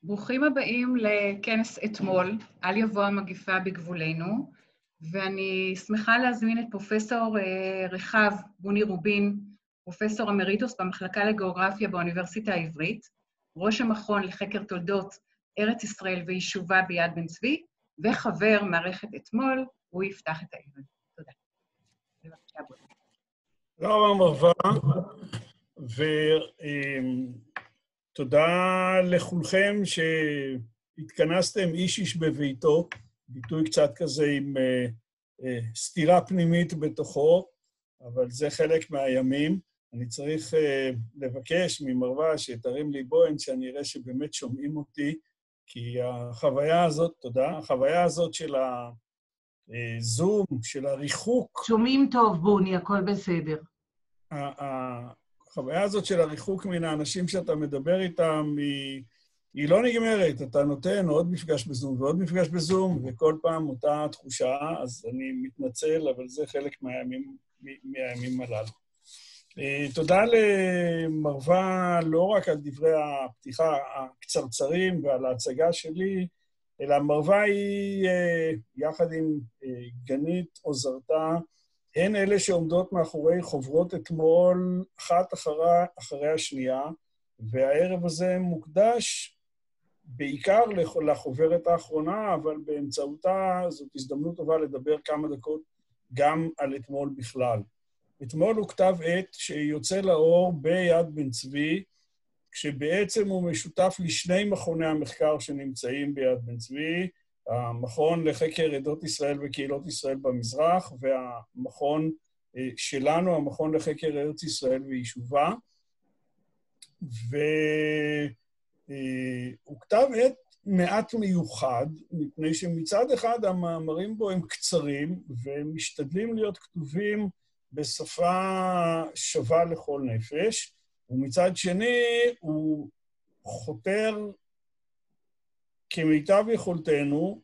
ברוכים הבאים לכנס אתמול, על יבוא המגפה בגבולנו, ואני שמחה להזמין את פרופסור רחב בוני רובין, פרופסור אמריטוס במחלקה לגיאוגרפיה באוניברסיטה העברית, ראש המכון לחקר תולדות ארץ ישראל ויישובה ביד בן צבי, וחבר מערכת אתמול, הוא יפתח את הערב. תודה. בבקשה, בוני. תודה רבה, מרווה, ותודה לכולכם שהתכנסתם איש בביתו, ביטוי קצת כזה עם סתירה פנימית בתוכו, אבל זה חלק מהימים. אני צריך לבקש ממרווה שתרים לי בוהן, שאני אראה שבאמת שומעים אותי, כי החוויה הזאת, תודה, החוויה הזאת של הזום, של הריחוק. שומעים טוב, בוני, הכל בסדר. החוויה הזאת של הריחוק מן האנשים שאתה מדבר איתם, היא לא נגמרת. אתה נותן עוד מפגש בזום ועוד מפגש בזום, וכל פעם אותה תחושה, אז אני מתנצל, אבל זה חלק מהימים הללו. תודה למרווה לא רק על דברי הפתיחה הקצרצרים ועל ההצגה שלי, אלא מרווה היא, יחד עם גנית עוזרתה, הן אלה שעומדות מאחורי חוברות אתמול, אחת אחרי השנייה, והערב הזה מוקדש בעיקר לחוברת האחרונה, אבל באמצעותה זאת הזדמנות טובה לדבר כמה דקות גם על אתמול בכלל. אתמול הוא כתב עת שיוצא לאור ביד בן צבי, כשבעצם הוא משותף לשני מכוני המחקר שנמצאים ביד בן צבי, המכון לחקר עדות ישראל וקהילות ישראל במזרח, והמכון שלנו, המכון לחקר ארץ ישראל ויישובה. והוא כתב עת מעט מיוחד, מפני שמצד אחד המאמרים בו הם קצרים, והם משתדלים להיות כתובים בשפה שווה לכל נפש, ומצד שני הוא חותר כמיטב יכולתנו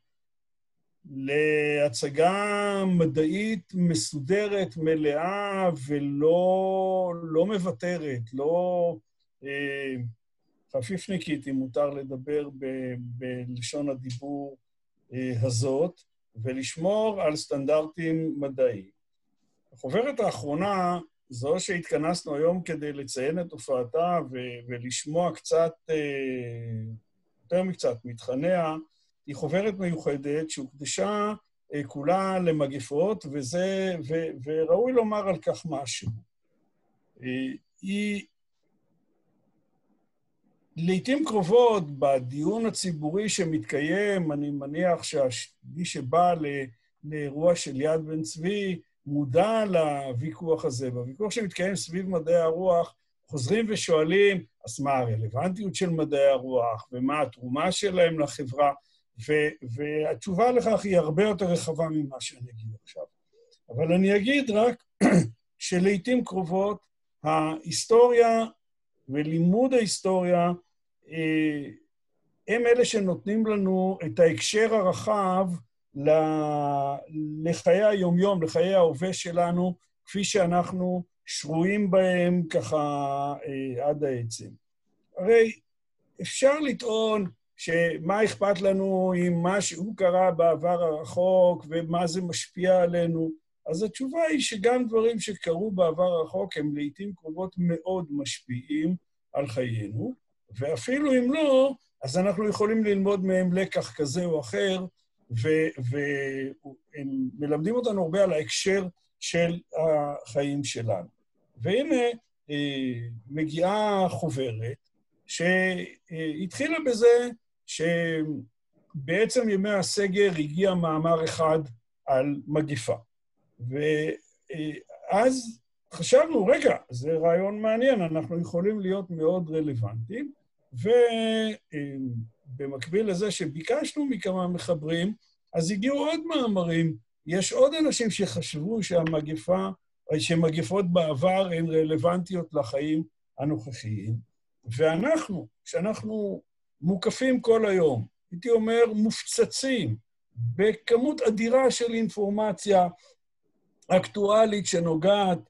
להצגה מדעית מסודרת, מלאה ולא מוותרת, לא חפיפניקית, אם מותר לדבר בלשון הדיבור הזאת, ולשמור על סטנדרטים מדעיים. החוברת האחרונה, זו שהתכנסנו היום כדי לציין את הופעתה ולשמוע קצת, יותר מקצת, מתחניה, היא חוברת מיוחדת שהוקדשה כולה למגפות, וראוי לומר על כך משהו. היא לעתים קרובות בדיון הציבורי שמתקיים, אני מניח שמי שבא לאירוע של יד בן צבי, מודע לוויכוח הזה. בוויכוח שמתקיים סביב מדעי הרוח, חוזרים ושואלים, אז מה הרלוונטיות של מדעי הרוח, ומה התרומה שלהם לחברה, והתשובה לכך היא הרבה יותר רחבה ממה שאני אגיד עכשיו. אבל אני אגיד רק שלעיתים קרובות, ההיסטוריה ולימוד ההיסטוריה, הם אלה שנותנים לנו את ההקשר הרחב לחיי היומיום, לחיי ההווה שלנו, כפי שאנחנו שרויים בהם ככה עד העצם. הרי אפשר לטעון שמה אכפת לנו עם מה שהוא קרה בעבר הרחוק ומה זה משפיע עלינו, אז התשובה היא שגם דברים שקרו בעבר הרחוק הם לעתים קרובות מאוד משפיעים על חיינו, ואפילו אם לא, אז אנחנו יכולים ללמוד מהם לקח כזה או אחר, והם מלמדים אותנו הרבה על ההקשר של החיים שלנו. והנה מגיעה חוברת שהתחילה בזה שבעצם ימי הסגר הגיע מאמר אחד על מגפה. ואז חשבנו, רגע, זה רעיון מעניין, אנחנו יכולים להיות מאוד רלוונטיים, ובמקביל לזה שביקשנו מכמה מחברים, אז הגיעו עוד מאמרים. יש עוד אנשים שחשבו שמגפות בעבר הן רלוונטיות לחיים הנוכחיים, ואנחנו, כשאנחנו מוקפים כל היום, הייתי אומר מופצצים, בכמות אדירה של אינפורמציה אקטואלית שנוגעת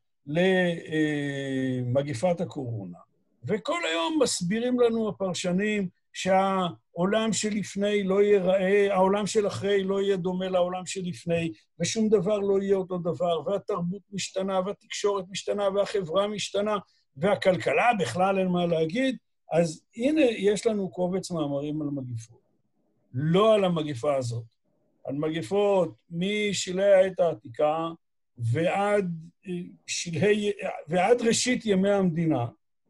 למגפת הקורונה. וכל היום מסבירים לנו הפרשנים העולם שלפני לא ייראה, העולם של אחרי לא יהיה דומה לעולם שלפני, ושום דבר לא יהיה אותו דבר, והתרבות משתנה, והתקשורת משתנה, והחברה משתנה, והכלכלה בכלל אין מה להגיד. אז הנה, יש לנו קובץ מאמרים על מגיפות. לא על המגיפה הזאת. על מגיפות משלהי העת העתיקה ועד ראשית ימי המדינה,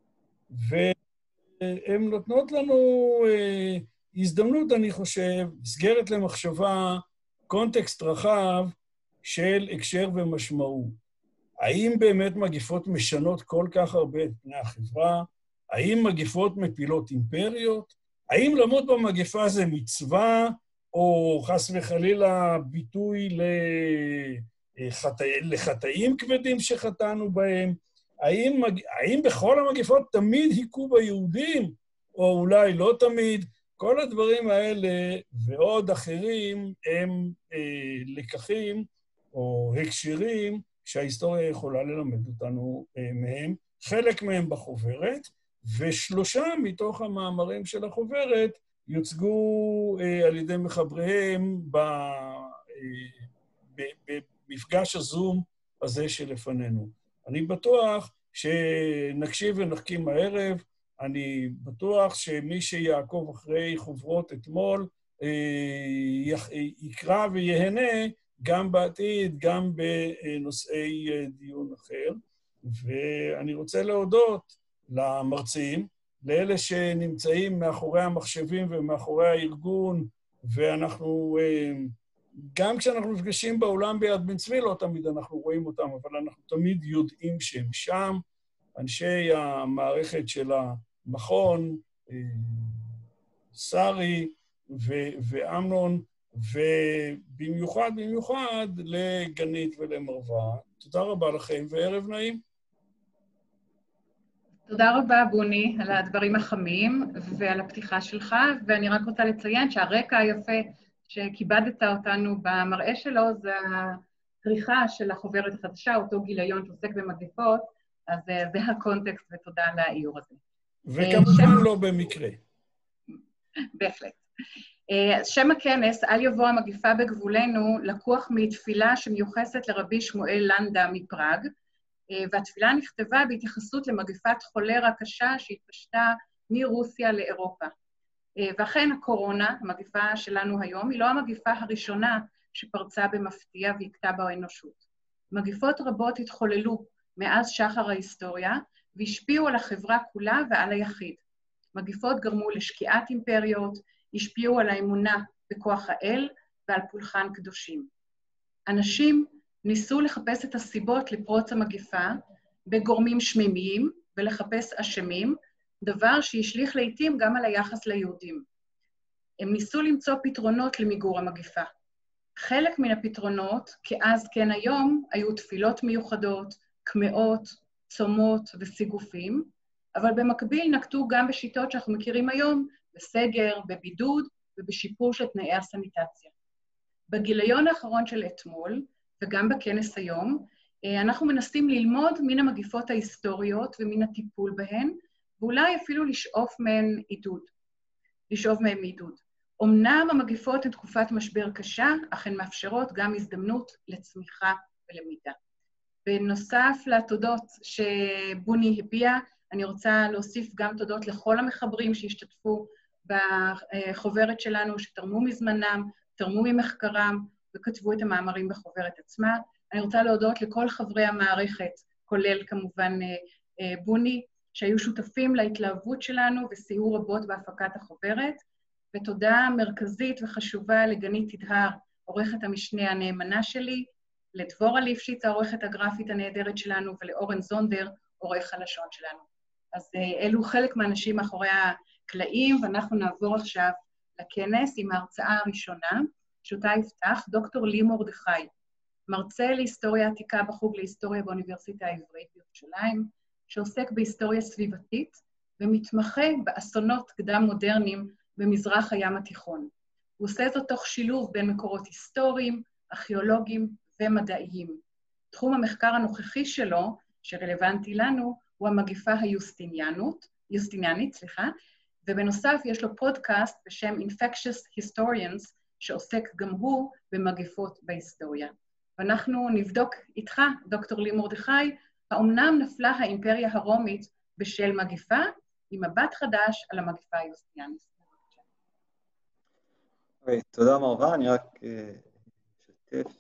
והן נותנות לנו הזדמנות, אני חושב, מסגרת למחשבה, קונטקסט רחב של הקשר ומשמעות. האם באמת מגיפות משנות כל כך הרבה את פני החברה? האם מגיפות מפילות אימפריות? האם למות במגפה זה מצווה, או חס וחלילה ביטוי לחטאים כבדים שחטאנו בהם? האם בכל המגפות תמיד היכו ביהודים, או אולי לא תמיד? כל הדברים האלה ועוד אחרים הם לקחים או הקשרים שההיסטוריה יכולה ללמד אותנו מהם. חלק מהם בחוברת, ושלושה מתוך המאמרים של החוברת יוצגו על ידי מחבריהם במפגש הזום הזה שלפנינו. אני בטוח שנקשיב ונחכים הערב, אני בטוח שמי שיעקוב אחרי חוברות אתמול יקרא ויהנה גם בעתיד, גם בנושאי דיון אחר. ואני רוצה להודות למרצים, לאלה שנמצאים מאחורי המחשבים ומאחורי הארגון, ואנחנו, גם כשאנחנו נפגשים באולם ביד בן צבי, לא תמיד אנחנו רואים אותם, אבל אנחנו תמיד יודעים שהם שם. אנשי המערכת של המכון, שרי ואמנון, ובמיוחד לגנית ולמרווה. תודה רבה לכם וערב נעים. תודה רבה, בוני, על הדברים החמים ועל הפתיחה שלך, ואני רק רוצה לציין שהרקע היפה שכיבדת אותנו במראה שלו, זה הכריכה של החוברת החדשה, אותו גיליון שעוסק במגפות, אז זה הקונטקסט, ותודה על האיור הזה. וכמובן לא במקרה. בהחלט. שם הכנס, אל יבוא המגפה בגבולנו, לקוח מתפילה שמיוחסת לרבי שמואל לנדה מפראג, והתפילה נכתבה בהתייחסות למגפת חולרה קשה שהתפשטה מרוסיה לאירופה. ואכן הקורונה, המגפה שלנו היום, היא לא המגפה הראשונה שפרצה במפתיע והכתה באנושות. מגפות רבות התחוללו מאז שחר ההיסטוריה, והשפיעו על החברה כולה ועל היחיד. מגפות גרמו לשקיעת אימפריות, השפיעו על האמונה בכוח האל ועל פולחן קדושים. אנשים ניסו לחפש את הסיבות לפרוץ המגפה בגורמים שמימיים ולחפש אשמים, דבר שהשליך לעתים גם על היחס ליהודים. הם ניסו למצוא פתרונות למיגור המגפה. חלק מן הפתרונות, כאז כן היום, היו תפילות מיוחדות, קמאות, צומות וסיגופים, אבל במקביל נקטו גם בשיטות שאנחנו מכירים היום, בסגר, בבידוד ובשיפור של תנאי הסניטציה. בגיליון האחרון של אתמול, וגם בכנס היום, אנחנו מנסים ללמוד מן המגפות ההיסטוריות ומן הטיפול בהן, ואולי אפילו לשאוף מהן עידוד. אמנם המגפות הן תקופת משבר קשה, אך הן מאפשרות גם הזדמנות לצמיחה ולמידה. בנוסף לתודות שבוני הביע, אני רוצה להוסיף גם תודות לכל המחברים שהשתתפו בחוברת שלנו, שתרמו מזמנם, תרמו ממחקרם, וכתבו את המאמרים בחוברת עצמה. אני רוצה להודות לכל חברי המערכת, כולל כמובן בוני, שהיו שותפים להתלהבות שלנו וסייעו רבות בהפקת החוברת, ותודה מרכזית וחשובה לגנית תדהר, עורכת המשנה הנאמנה שלי, לדבורה ליפשיץ, העורכת הגרפית הנהדרת שלנו, ולאורן זונדר, עורך הלשון שלנו. אז אלו חלק מהאנשים מאחורי הקלעים, ואנחנו נעבור עכשיו לכנס עם ההרצאה הראשונה, שאותה יפתח דוקטור לי מרדכי, מרצה להיסטוריה עתיקה בחוג להיסטוריה באוניברסיטה העברית בירושלים, שעוסק בהיסטוריה סביבתית ומתמחה באסונות קדם מודרניים במזרח הים התיכון. הוא עושה זאת תוך שילוב בין מקורות היסטוריים, ארכיאולוגיים ומדעיים. תחום המחקר הנוכחי שלו, שרלוונטי לנו, הוא המגפה היוסטיניאנית, ובנוסף יש לו פודקאסט בשם Infectious Historians, שעוסק גם הוא במגפות בהיסטוריה. ואנחנו נבדוק איתך, דוקטור לי מרדכי, האמנם נפלה האימפריה הרומית בשל מגפה, עם מבט חדש על המגפה היוסטיאנית. תודה מרווה, אני רק אשתף.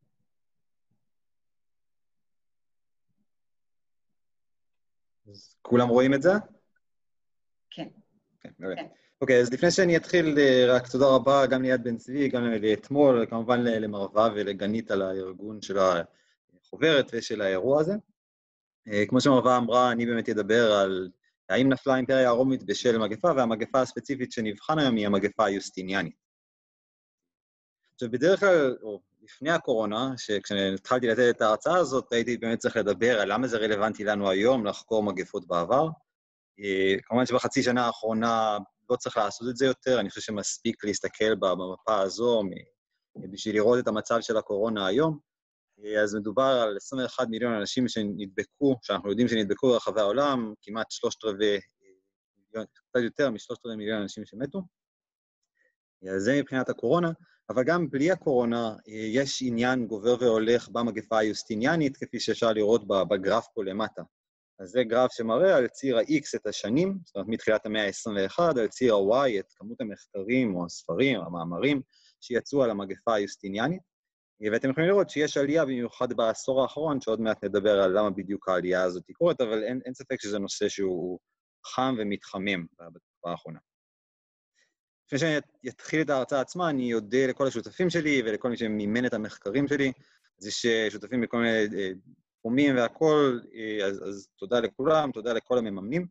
אז כולם רואים את זה? כן. כן. אוקיי, אז לפני שאני אתחיל, רק תודה רבה גם ליד בן צבי, גם לאתמול, כמובן למרווה ולגנית על הארגון של החוברת ושל האירוע הזה. כמו שמרווה אמרה, אני באמת אדבר על האם נפלה האימפריה הרומית בשל מגפה, והמגפה הספציפית שנבחן היום היא המגפה היוסטיניאנית. עכשיו, בדרך כלל, או לפני הקורונה, כשהתחלתי לתת את ההרצאה הזאת, הייתי באמת צריך לדבר על למה זה רלוונטי לנו היום לחקור מגפות בעבר. כמובן שבחצי שנה האחרונה לא צריך לעשות את זה יותר, אני חושב שמספיק להסתכל במפה הזו בשביל לראות את המצב של הקורונה היום. אז מדובר על 21 מיליון אנשים שנדבקו, שאנחנו יודעים שנדבקו ברחבי העולם, כמעט 3/4 מיליון, קצת יותר מ3/4 מיליון אנשים שמתו. אז זה מבחינת הקורונה, אבל גם בלי הקורונה יש עניין גובר והולך במגפה היוסטיניאנית, כפי שאפשר לראות בגרף פה למטה. אז זה גרף שמראה על ציר ה-X את השנים, זאת אומרת מתחילת המאה ה-21, על ציר ה-Y את כמות המחקרים או הספרים, המאמרים, שיצאו על המגפה היוסטיניאנית. ואתם יכולים לראות שיש עלייה במיוחד בעשור האחרון, שעוד מעט נדבר על למה בדיוק העלייה הזאת קורית, אבל אין ספק שזה נושא שהוא חם ומתחמם בתקופה האחרונה. לפני שאני אתחיל את ההרצאה עצמה, אני אודה לכל השותפים שלי ולכל מי שמימן את המחקרים שלי, אז יש שותפים בכל מיני תחומים והכל, אז תודה לכולם, תודה לכל המממנים.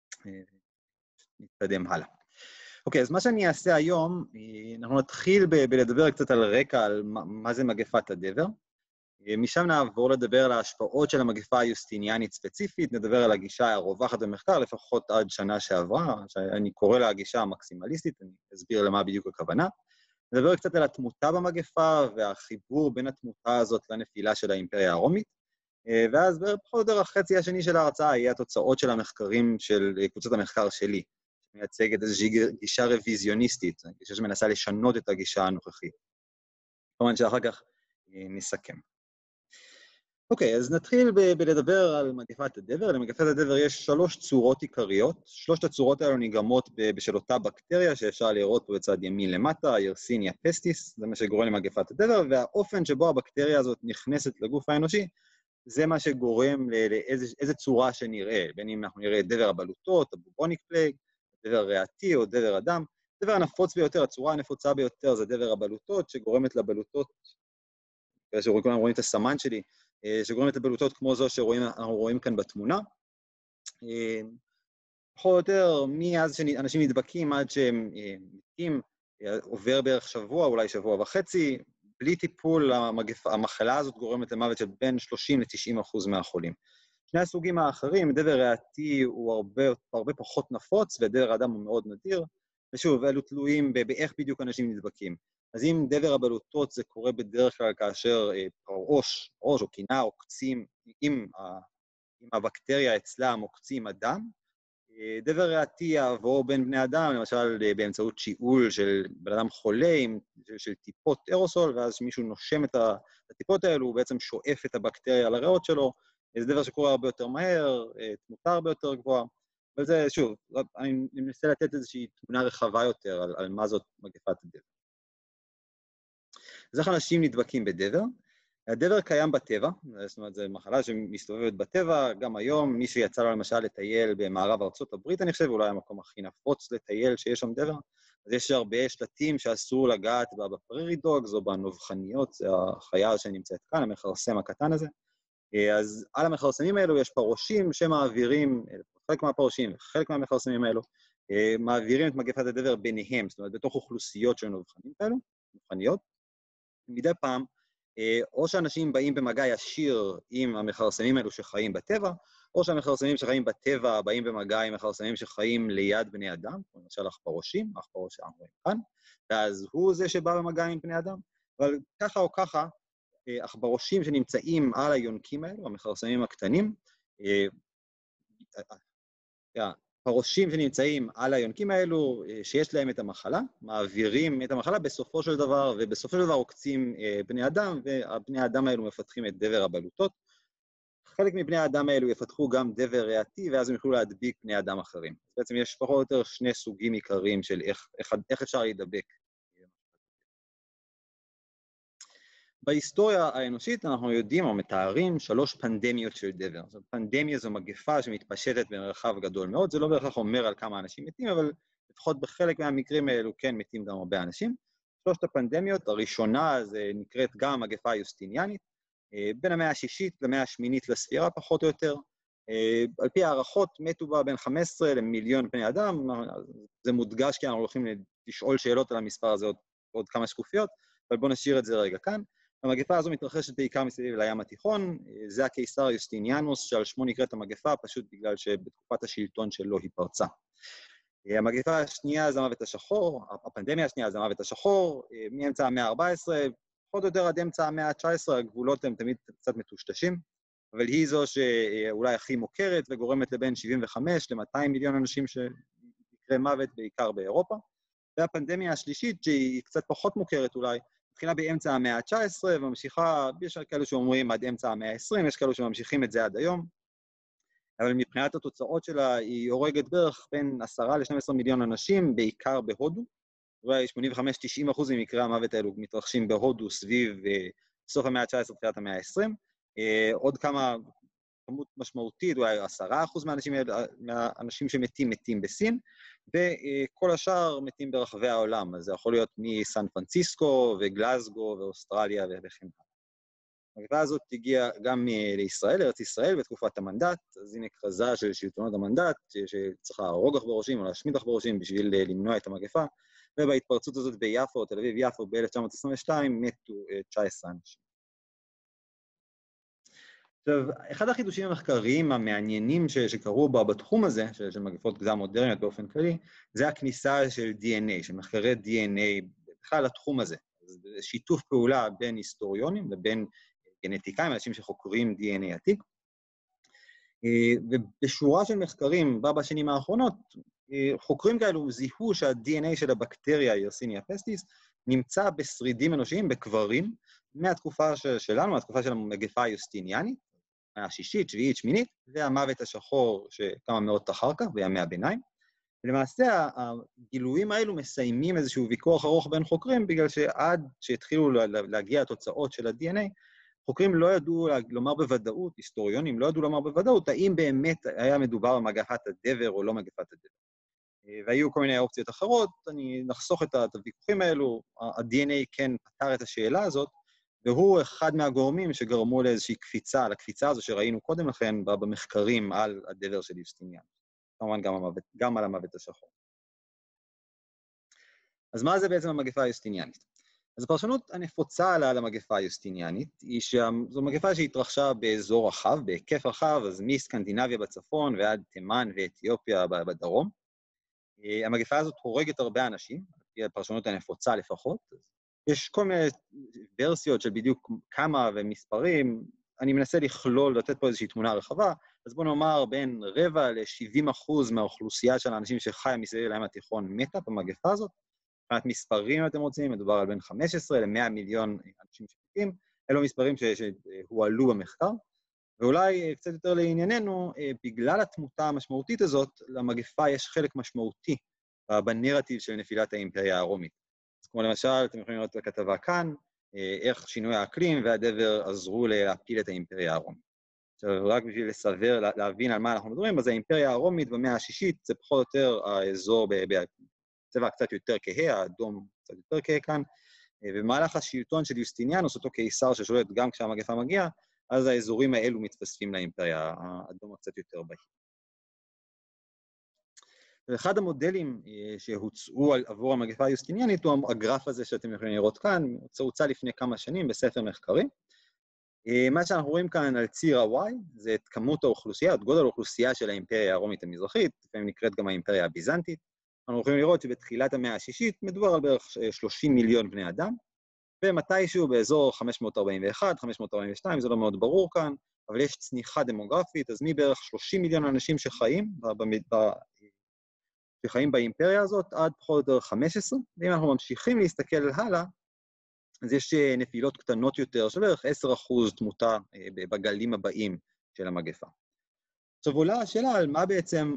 נתקדם הלאה. אוקיי, אז מה שאני אעשה היום, אנחנו נתחיל בלדבר קצת על רקע, על מה זה מגפת הדבר. משם נעבור לדבר על ההשפעות של המגפה היוסטיניאנית ספציפית, נדבר על הגישה הרווחת במחקר, לפחות עד שנה שעברה, שאני קורא לה הגישה המקסימליסטית, אני אסביר למה בדיוק הכוונה. נדבר קצת על התמותה במגפה והחיבור בין התמותה הזאת לנפילה של האימפריה הרומית, ואז פחות או יותר החצי השני של ההרצאה יהיה התוצאות של המחקרים של קבוצת המחקר שלי, שמייצגת איזושהי גישה רוויזיוניסטית, גישה שמנסה לשנות את הגישה הנוכחית. כמובן שאחר כך נסכם. אוקיי, אז נתחיל בלדבר על מגפת הדבר. למגפת הדבר יש 3 צורות עיקריות. 3 הצורות האלו נגרמות בשל אותה בקטריה שאפשר לראות פה בצד ימין למטה, ירסיניה פסטיס, זה מה שגורם למגפת הדבר, והאופן שבו הבקטריה הזאת נכנסת לגוף האנושי, זה מה שגורם לאיזה צורה שנראה, בין אם אנחנו נראה דבר הבלוטות, הבובוניק פלייג, דבר ריאתי או דבר אדם. דבר הנפוץ ביותר, הצורה הנפוצה ביותר זה דבר הבלוטות, שגורמת לבלוטות, שכולם רואים את הסמן שלי, שגורמת לבלוטות כמו זו שאנחנו רואים כאן בתמונה. פחות או יותר, מאז שאנשים נדבקים עד שהם מתים, עובר בערך שבוע, אולי שבוע וחצי, בלי טיפול, המחלה הזאת גורמת למוות של בין 30% ל-90% מהחולים. שני הסוגים האחרים, דבר ריאתי הוא הרבה פחות נפוץ, ודבר אדם הוא מאוד נדיר, ושוב, אלו תלויים באיך בדיוק אנשים נדבקים. אז אם דבר הבלוטות זה קורה בדרך כלל כאשר ראש או קינה עוקצים, אם הבקטריה אצלה עוקצים אדם, דבר ריאתי יעבור בין בני אדם, למשל באמצעות שיעול של בן אדם חולה, של טיפות אירוסול, ואז מישהו נושם את הטיפות האלו, הוא בעצם שואף את הבקטריה לריאות שלו, זה דבר שקורה הרבה יותר מהר, תמותה הרבה יותר גבוהה, אבל זה, שוב, אני מנסה לתת איזושהי תמונה רחבה יותר על מה זאת מגפת הדבר. אז איך אנשים נדבקים בדבר? הדבר קיים בטבע, זאת אומרת, זו מחלה שמסתובבת בטבע, גם היום מי שיצא לו למשל לטייל במערב ארצות הברית, אני חושב, אולי המקום הכי נפוץ לטייל שיש שם דבר, אז יש הרבה שלטים שאסור לגעת בפררי דוגס או בנובחניות, זה החיה שנמצאת כאן, המכרסם הקטן הזה. אז על המכרסמים האלו יש פרושים שמעבירים, חלק מהפרושים, חלק מהמכרסמים האלו, מעבירים את מגפת הדבר ביניהם, זאת אומרת, בתוך אוכלוסיות של נובחנים כאלו, נובחניות. מדי פעם, או שאנשים באים במגע ישיר עם המכרסמים האלו שחיים בטבע, או שהמכרסמים שחיים בטבע באים במגע עם מכרסמים שחיים ליד בני אדם, למשל עכברושים, העכברוש שאנחנו רואים כאן, ואז הוא זה שבא במגע עם בני אדם, אבל ככה או ככה, עכברושים שנמצאים על היונקים האלו, המכרסמים הקטנים, הפרושים שנמצאים על היונקים האלו, שיש להם את המחלה, מעבירים את המחלה בסופו של דבר, ובסופו של דבר עוקצים בני אדם, והבני האדם האלו מפתחים את דבר הבלוטות. חלק מבני האדם האלו יפתחו גם דבר ריאתי, ואז הם יוכלו להדביק בני אדם אחרים. בעצם יש פחות או יותר שני סוגים עיקריים של איך אפשר להידבק. בהיסטוריה האנושית אנחנו יודעים או מתארים 3 פנדמיות של דבר. זאת פנדמיה זו מגפה שמתפשטת במרחב גדול מאוד, זה לא בהכרח אומר על כמה אנשים מתים, אבל לפחות בחלק מהמקרים האלו כן מתים גם הרבה אנשים. 3 הפנדמיות, הראשונה זה נקראת גם המגפה היוסטיניאנית, בין המאה ה-6 למאה ה-8 לספירה פחות או יותר. על פי הערכות מתו בה בין 15 למיליון בני אדם, זה מודגש כי אנחנו הולכים לשאול שאלות על המספר הזה עוד כמה שקופיות, אבל בואו נשאיר את זה רגע כאן. המגפה הזו מתרחשת בעיקר מסביב לים התיכון, זה הקיסר יוסטיניאנוס שעל שמו נקראת המגפה, פשוט בגלל שבתקופת השלטון שלו היא פרצה. המגפה השנייה זה המוות השחור, הפנדמיה השנייה זה המוות השחור, מאמצע המאה ה-14, פחות או יותר עד אמצע המאה ה-19, הגבולות הם תמיד קצת מטושטשים, אבל היא זו שאולי הכי מוכרת וגורמת לבין 75 ל-200 מיליון אנשים שיקרה מוות בעיקר באירופה. והפנדמיה השלישית, שהיא קצת פחות מוכרת אולי, התחילה באמצע המאה ה-19 וממשיכה, יש כאלו שאומרים עד אמצע המאה ה-20, יש כאלו שממשיכים את זה עד היום, אבל מבחינת התוצאות שלה היא הורגת בערך בין 10 ל-12 מיליון אנשים, בעיקר בהודו. אולי 85-90% ממקרי המוות האלו מתרחשים בהודו סביב סוף המאה ה-19, תחילת המאה ה-20. עוד כמות משמעותית, אולי 10% מהאנשים שמתים מתים בסין, וכל השאר מתים ברחבי העולם, אז זה יכול להיות מסן פרנסיסקו וגלזגו ואוסטרליה וכן הלאה. המגפה הזאת הגיעה גם לישראל, לארץ ישראל, בתקופת המנדט, אז הנה כרזה של שלטונות המנדט, שצריך להרוג עכברושים או להשמיד עכברושים בשביל למנוע את המגפה, ובהתפרצות הזאת ביפו, תל אביב יפו, ב-1922, מתו 19 אנשים. עכשיו, אחד החידושים המחקריים המעניינים שקרו בתחום הזה, של מגפות גזע מודרניות באופן כללי, זה הכניסה של DNA, של מחקרי DNA בכלל לתחום הזה. זה שיתוף פעולה בין היסטוריונים לבין גנטיקאים, אנשים שחוקרים DNA עתיק. ובשורה של מחקרים בשנים האחרונות, חוקרים כאלו זיהו שה-DNA של הבקטריה, ירסיניה פסטיס, נמצא בשרידים אנושיים, בקברים, מהתקופה שלנו, מהתקופה של המגפה היוסטיניאנית, השישית, שביעית, שמינית, והמוות השחור שכמה מאות אחר כך, בימי הביניים. ולמעשה, הגילויים האלו מסיימים איזשהו ויכוח ארוך בין חוקרים, בגלל שעד שהתחילו להגיע התוצאות של ה-DNA, חוקרים לא ידעו לומר בוודאות, היסטוריונים לא ידעו לומר בוודאות, האם באמת היה מדובר במגפת הדבר או לא מגפת הדבר. והיו כל מיני אופציות אחרות, אני נחסוך את הוויכוחים האלו, ה-DNA כן פתר את השאלה הזאת, והוא אחד מהגורמים שגרמו לאיזושהי קפיצה, לקפיצה הזו שראינו קודם לכן במחקרים על הדבר של יוסטיניאנוס. כמובן גם על המוות השחור. אז מה זה בעצם המגפה היוסטיניאנית? אז הפרשנות הנפוצה על המגפה היוסטיניאנית היא שזו מגפה שהתרחשה באזור רחב, בהיקף רחב, אז מסקנדינביה בצפון ועד תימן ואתיופיה בדרום. המגפה הזאת הורגת הרבה אנשים, לפי הפרשנות הנפוצה לפחות. יש כל מיני ורסיות של בדיוק כמה ומספרים, אני מנסה לכלול, לתת פה איזושהי תמונה רחבה, אז בואו נאמר בין 40% ל-70% מהאוכלוסייה של האנשים שחיה מסביב לים התיכון מתה במגפה הזאת. מבחינת מספרים, אתם רוצים, מדובר על בין 15 ל-100 מיליון אנשים שמתים, אלו מספרים שהועלו במחקר, ואולי קצת יותר לענייננו, בגלל התמותה המשמעותית הזאת, למגפה יש חלק משמעותי בנרטיב של נפילת האימפריה הרומית. אז כמו למשל, אתם יכולים לראות את הכתבה כאן, איך שינוי האקלים והדבר עזרו להפיל את האימפריה הרומית. עכשיו, רק בשביל לסבר, להבין על מה אנחנו מדברים, אז האימפריה הרומית במאה השישית, זה פחות או יותר האזור בצבע קצת יותר כהה, האדום קצת יותר כהה כאן, ובמהלך השלטון של יוסטיניאנוס, אותו קיסר ששולט גם כשהמגפה מגיעה, אז האזורים האלו מתווספים לאימפריה, האדום קצת יותר בהיר. ואחד המודלים שהוצאו עבור המגפה היוסטיניאנית הוא הגרף הזה שאתם יכולים לראות כאן, הוצא לפני כמה שנים בספר מחקרי. מה שאנחנו רואים כאן על ציר ה-Y, זה את כמות האוכלוסייה, את גודל האוכלוסייה של האימפריה הרומית המזרחית, לפעמים נקראת גם האימפריה הביזנטית. אנחנו יכולים לראות שבתחילת המאה השישית מדובר על בערך 30 מיליון בני אדם, ומתישהו באזור 541, 542, זה לא מאוד ברור כאן, אבל יש צניחה דמוגרפית, אז מבערך 30 מיליון אנשים שחיים שחיים באימפריה הזאת עד פחות או יותר 15, ואם אנחנו ממשיכים להסתכל הלאה, אז יש נפילות קטנות יותר, של בערך 10% תמותה בגלים הבאים של המגפה. עכשיו עולה השאלה על מה בעצם,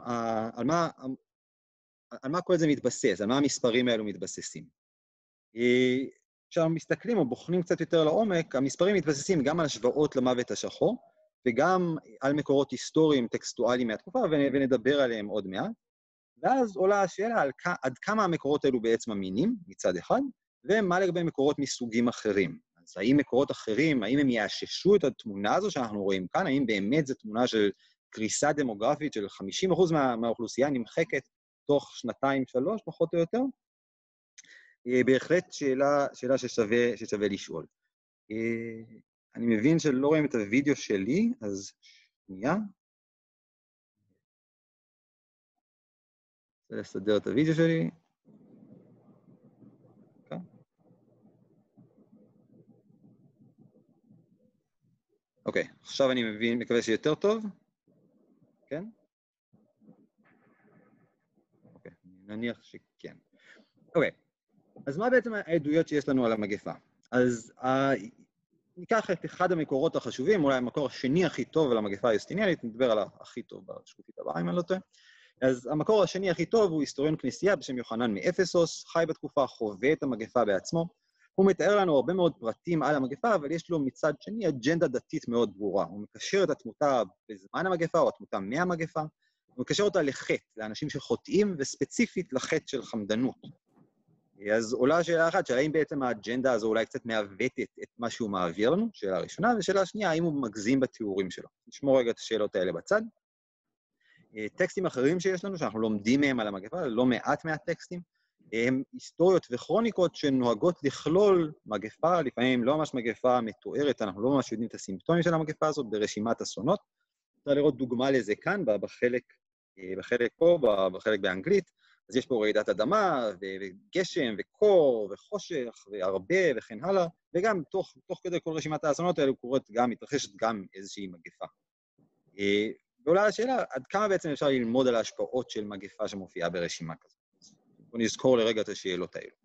על מה כל זה מתבסס, על מה המספרים האלו מתבססים. כשאנחנו מסתכלים או בוחנים קצת יותר לעומק, המספרים מתבססים גם על השוואות למוות השחור, וגם על מקורות היסטוריים, טקסטואליים מהתקופה, ונדבר עליהם עוד מעט. ואז עולה השאלה על עד כמה המקורות האלו בעצם אמינים, מצד אחד, ומה לגבי מקורות מסוגים אחרים. אז האם מקורות אחרים, האם הם יאששו את התמונה הזו שאנחנו רואים כאן, האם באמת זו תמונה של קריסה דמוגרפית של 50% מהאוכלוסייה נמחקת תוך 2-3, פחות או יותר? בהחלט שאלה ששווה לשאול. אני מבין שלא רואים את הוידאו שלי, אז שנייה. רוצה לסדר את הוידאו שלי. אוקיי, עכשיו אני מבין, מקווה שיותר טוב. כן? אוקיי, נניח שכן. אוקיי, אז מה בעצם העדויות שיש לנו על המגפה? אז ניקח את אחד המקורות החשובים, אולי המקור השני הכי טוב על המגפה היוסטיניאנית, נדבר על הכי טוב בשקופית הבאה, אם אני לא טועה. אז המקור השני הכי טוב הוא היסטוריון כנסייה בשם יוחנן מאפסוס, חי בתקופה, חווה את המגפה בעצמו. הוא מתאר לנו הרבה מאוד פרטים על המגפה, אבל יש לו מצד שני אג'נדה דתית מאוד ברורה. הוא מקשר את התמותה בזמן המגפה, או התמותה מהמגפה, הוא מקשר אותה לחטא, לאנשים שחוטאים, וספציפית לחטא של חמדנות. אז עולה שאלה אחת, האם בעצם האג'נדה הזו אולי קצת מעוותת את מה שהוא מעביר לנו, שאלה ראשונה, ושאלה שנייה, האם הוא מגזים בתיאורים שלו. נשמור רגע את השאלות האלה בצד. טקסטים אחרים שיש לנו, שאנחנו לומדים מהם על המגפה, לא מעט מהטקסטים, הם היסטוריות וכרוניקות שנוהגות לכלול מגפה, לפעמים לא ממש מגפה מתוארת, אנחנו לא ממש יודעים את הסימפטומים של המגפה הזאת ברשימת אסונות. אפשר לראות דוגמה לזה כאן, בחלק פה, בחלק באנגלית, אז יש פה רעידת אדמה, וגשם, וקור, וחושך, והרבה, וכן הלאה, וגם תוך כדי כל רשימת האסונות האלו מתרחשת גם איזושהי מגפה. ועולה השאלה, עד כמה בעצם אפשר ללמוד על ההשפעות של מגפה שמופיעה ברשימה כזאת? בואו נזכור לרגע את השאלות האלו.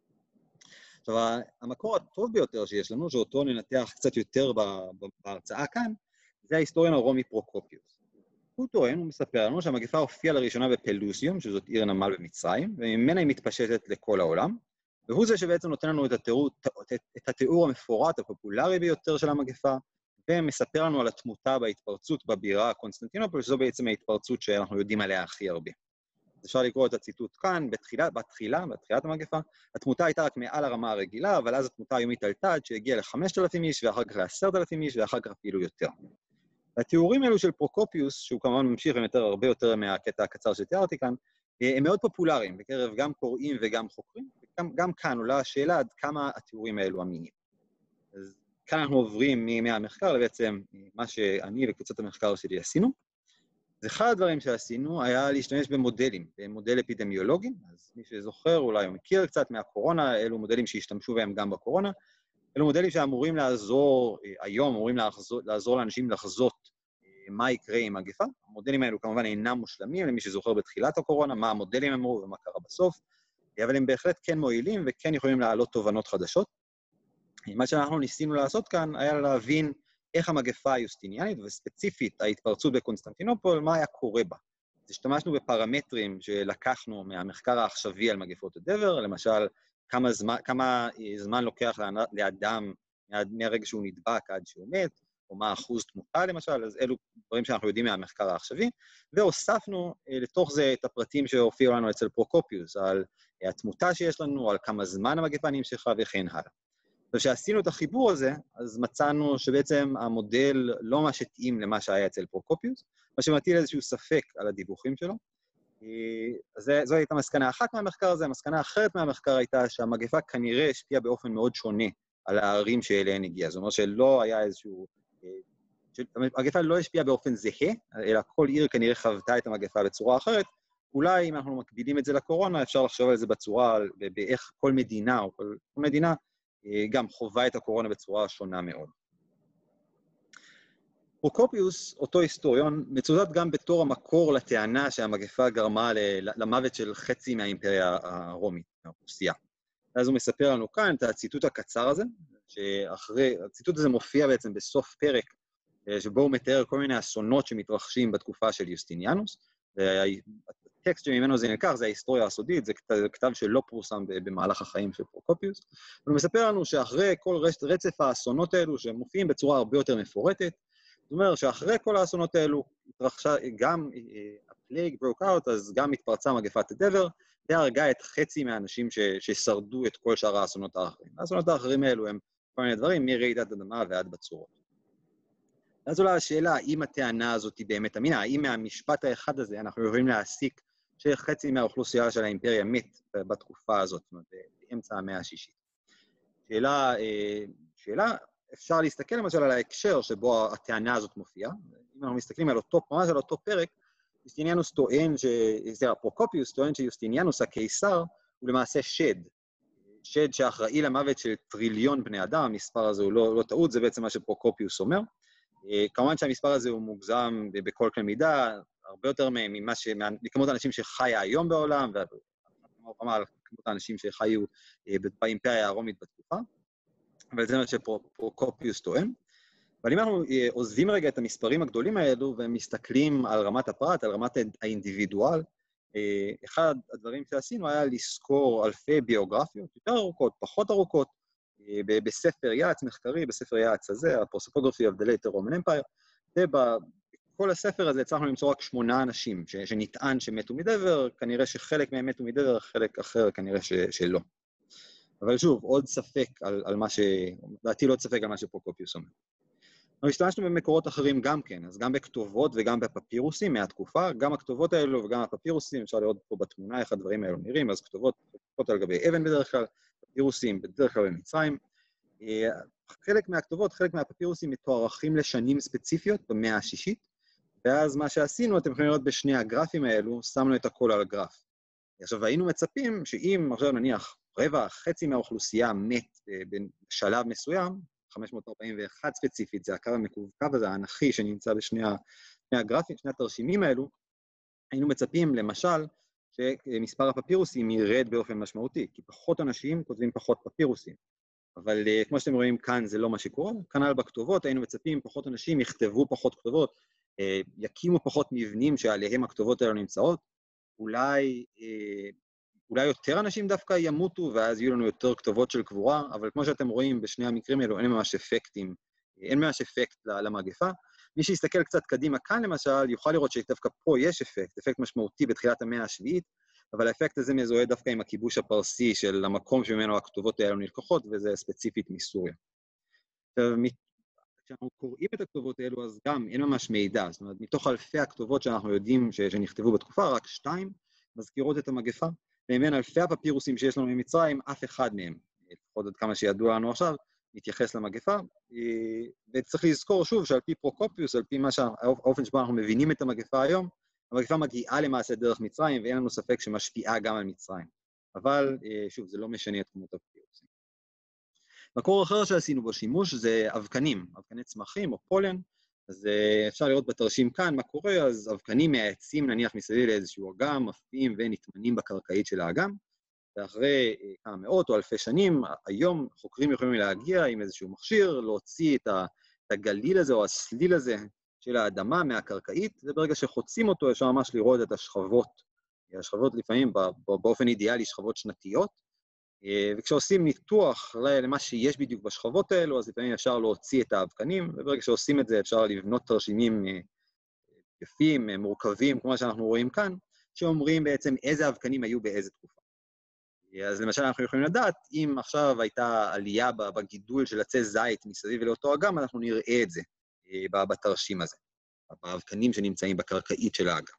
עכשיו, המקור הטוב ביותר שיש לנו, שאותו ננתח קצת יותר בהרצאה כאן, זה ההיסטוריון הרומי פרוקופיוס. הוא טוען, הוא מספר לנו שהמגפה הופיעה לראשונה בפלוסיום, שזאת עיר נמל במצרים, וממנה היא מתפשטת לכל העולם, והוא זה שבעצם נותן לנו את התיאור המפורט, הפופולרי ביותר של המגפה, ומספר לנו על התמותה בהתפרצות בבירה קונסטנטינופול, שזו בעצם ההתפרצות שאנחנו יודעים עליה הכי הרבה. אז אפשר לקרוא את הציטוט כאן, בתחילת המגפה, התמותה הייתה רק מעל הרמה הרגילה, אבל אז התמותה היומית עלתה עד שהגיעה ל5,000 איש, ואחר כך ל10,000 איש, ואחר כך אפילו יותר. התיאורים האלו של פרוקופיוס, שהוא כמובן ממשיך הרבה יותר מהקטע הקצר שתיארתי כאן, הם מאוד פופולריים, בקרב גם קוראים וגם חוקרים, וגם כאן עולה השאלה עד כמה התיאורים האלו אמינים. אז כאן אנחנו עוברים מהמחקר לבעצם מה שאני וקבוצת המחקר שלי עשינו. אז אחד הדברים שעשינו היה להשתמש במודל אפידמיולוגי, אז מי שזוכר אולי הוא מכיר קצת מהקורונה, אלו מודלים שהשתמשו בהם גם בקורונה, אלו מודלים שאמורים לעזור, היום אמורים לעזור לאנשים לחזות מה יקרה עם מגפה. המודלים האלו כמובן אינם מושלמים, למי שזוכר בתחילת הקורונה, מה המודלים אמרו ומה קרה בסוף, אבל הם בהחלט כן מועילים וכן יכולים להעלות תובנות חדשות. מה שאנחנו ניסינו לעשות כאן היה להבין איך המגפה היוסטיניאנית, וספציפית ההתפרצות בקונסטנטינופול, מה היה קורה בה. אז השתמשנו בפרמטרים שלקחנו מהמחקר העכשווי על מגפות הדבר, למשל, כמה זמן לוקח לאדם מהרגע שהוא נדבק עד שהוא מת, או מה אחוז תמותה למשל, אז אלו דברים שאנחנו יודעים מהמחקר העכשווי, והוספנו לתוך זה את הפרטים שהופיעו לנו אצל פרוקופיוס, על התמותה שיש לנו, על כמה זמן המגפה נמשכה וכן הלאה. וכשעשינו את החיבור הזה, אז מצאנו שבעצם המודל לא ממש התאים למה שהיה אצל פרוקופיוס, מה שמטיל איזשהו ספק על הדיווחים שלו. אז זו הייתה מסקנה אחת מהמחקר הזה, המסקנה האחרת מהמחקר הייתה שהמגפה כנראה השפיעה באופן מאוד שונה על הערים שאליהן הגיעה. זאת אומרת שלא היה איזשהו... המגפה לא השפיעה באופן זהה, אלא כל עיר כנראה חוותה את המגפה בצורה אחרת. אולי אם אנחנו מקבילים את זה לקורונה, אפשר לחשוב על זה בצורה, באיך כל מדינה או כל מדינה גם חובה את הקורונה בצורה שונה מאוד. פרוקופיוס, אותו היסטוריון, מצוטט גם בתור המקור לטענה שהמגפה גרמה למוות של חצי מהאימפריה הרומית, מהרוסיה. אז הוא מספר לנו כאן את הציטוט הקצר הזה, הציטוט הזה מופיע בעצם בסוף פרק, שבו הוא מתאר כל מיני אסונות שמתרחשים בתקופה של יוסטיניאנוס, והטקסט שממנו זה נלקח, זה ההיסטוריה הסודית, זה כתב שלא פורסם במהלך החיים של פרוקופיוס, הוא מספר לנו שאחרי כל רצף האסונות האלו, שמופיעים בצורה הרבה יותר מפורטת, זאת אומרת שאחרי כל האסונות האלו, התרחשה גם הפלייג ברוק אאוט, אז גם התפרצה מגפת הדבר, והרגה את חצי מהאנשים ששרדו את כל שאר האסונות האחרים. האסונות האחרים האלו הם כל מיני דברים, מרעידת אדמה ועד בצורות. אז אולי השאלה, האם הטענה הזאת היא באמת אמינה, האם מהמשפט האחד הזה אנחנו יכולים להסיק שחצי מהאוכלוסייה של האימפריה מת בתקופה הזאת, זאת אומרת, באמצע המאה השישית. שאלה, אפשר להסתכל למשל על ההקשר שבו הטענה הזאת מופיעה. אם אנחנו מסתכלים על ממש על אותו פרק, יוסטיניאנוס טוען, פרוקופיוס טוען שיוסטיניאנוס הקיסר הוא למעשה שד שאחראי למוות של טריליון בני אדם, המספר הזה הוא לא טעות, זה בעצם מה שפרוקופיוס אומר. כמובן שהמספר הזה הוא מוגזם בכל קנה מידה, הרבה יותר מכמות האנשים שחיה היום בעולם, וכמה על כמות האנשים שחיו באימפריה הרומית בתקופה, אבל זה מה שפרוקופיוס טוען. אבל אם אנחנו עוזבים רגע את המספרים הגדולים האלו, ומסתכלים על רמת הפרט, על רמת האינדיבידואל, אחד הדברים שעשינו היה לזכור אלפי ביוגרפיות, יותר ארוכות, פחות ארוכות, בספר יעץ מחקרי, בספר יעץ הזה, Prosopography of the Later Roman Empire, ובכל הספר הזה הצלחנו למצוא רק 8 אנשים שנטען שמתו מדבר, כנראה שחלק מהם מתו מדבר, חלק אחר כנראה שלא. אבל שוב, עוד ספק על מה דעתי לא עוד ספק על מה שפרוקופיוס אומר. אנחנו השתמשנו במקורות אחרים גם כן, אז גם בכתובות וגם בפפירוסים מהתקופה, גם הכתובות האלו וגם הפפירוסים, אפשר לראות פה בתמונה איך הדברים האלו נראים, אז כתובות על גבי אבן בדרך כלל, פפירוסים בדרך כלל במצרים. חלק מהכתובות, חלק מהפפירוסים מתוארכים לשנים ספציפיות במאה השישית, ואז מה שעשינו, אתם יכולים לראות בשני הגרפים האלו, שמנו את הכל על הגרף. עכשיו, היינו מצפים שאם עכשיו נניח חצי מהאוכלוסייה מת בשלב מסוים, 541 ספציפית, זה הקו המקווקו הזה, האנכי שנמצא בשני הגרפים, שני התרשימים האלו, היינו מצפים למשל שמספר הפפירוסים ירד באופן משמעותי, כי פחות אנשים כותבים פחות פפירוסים. אבל כמו שאתם רואים כאן זה לא מה שקורה, כנ"ל בכתובות היינו מצפים פחות אנשים יכתבו פחות כתובות, יקימו פחות מבנים שעליהם הכתובות האלו נמצאות, אולי יותר אנשים דווקא ימותו, ואז יהיו לנו יותר כתובות של קבורה, אבל כמו שאתם רואים בשני המקרים האלו, אין ממש אפקט למגפה. מי שיסתכל קצת קדימה כאן למשל, יוכל לראות שדווקא פה יש אפקט משמעותי בתחילת המאה השביעית, אבל האפקט הזה מזוהה דווקא עם הכיבוש הפרסי של המקום שממנו הכתובות האלו נלקחות, וזה ספציפית מסוריה. כשאנחנו קוראים את הכתובות האלו, אז גם אין ממש מידע, זאת אומרת, מתוך אלפי הכתובות שאנחנו יודעים שנכתבו בתקופה, רק 2 מזכירות את המגפה, ומבין אלפי הפפירוסים שיש לנו ממצרים, אף אחד מהם, לפחות עד כמה שידוע לנו עכשיו, מתייחס למגפה, וצריך לזכור שוב שעל פי פרוקופיוס, על פי האופן שבו אנחנו מבינים את המגפה היום, המגפה מגיעה למעשה דרך מצרים, ואין לנו ספק שמשפיעה גם על מצרים. אבל שוב, זה לא משנה את כמות הפפירוסים. מקור אחר שעשינו בו שימוש זה אבקנים, אבקני צמחים או פולן, אז אפשר לראות בתרשים כאן מה קורה, אז אבקנים מהעצים נניח מסביב לאיזשהו אגם, מפפיעים ונטמנים בקרקעית של האגם, ואחרי כמה מאות או אלפי שנים, היום חוקרים יכולים להגיע עם איזשהו מכשיר, להוציא את הגליל הזה או הסליל הזה של האדמה מהקרקעית, וברגע שחוצים אותו אפשר ממש לראות את השכבות. השכבות לפעמים באופן אידיאלי שכבות שנתיות, וכשעושים ניתוח למה שיש בדיוק בשכבות האלו, אז לפעמים אפשר להוציא את האבקנים, וברגע שעושים את זה אפשר לבנות תרשימים יפים, מורכבים, כמו שאנחנו רואים כאן, שאומרים בעצם איזה אבקנים היו באיזה תקופה. אז למשל אנחנו יכולים לדעת, אם עכשיו הייתה עלייה בגידול של עצי זית מסביב לאותו אגם, אנחנו נראה את זה בתרשים הזה, באבקנים שנמצאים בקרקעית של האגם.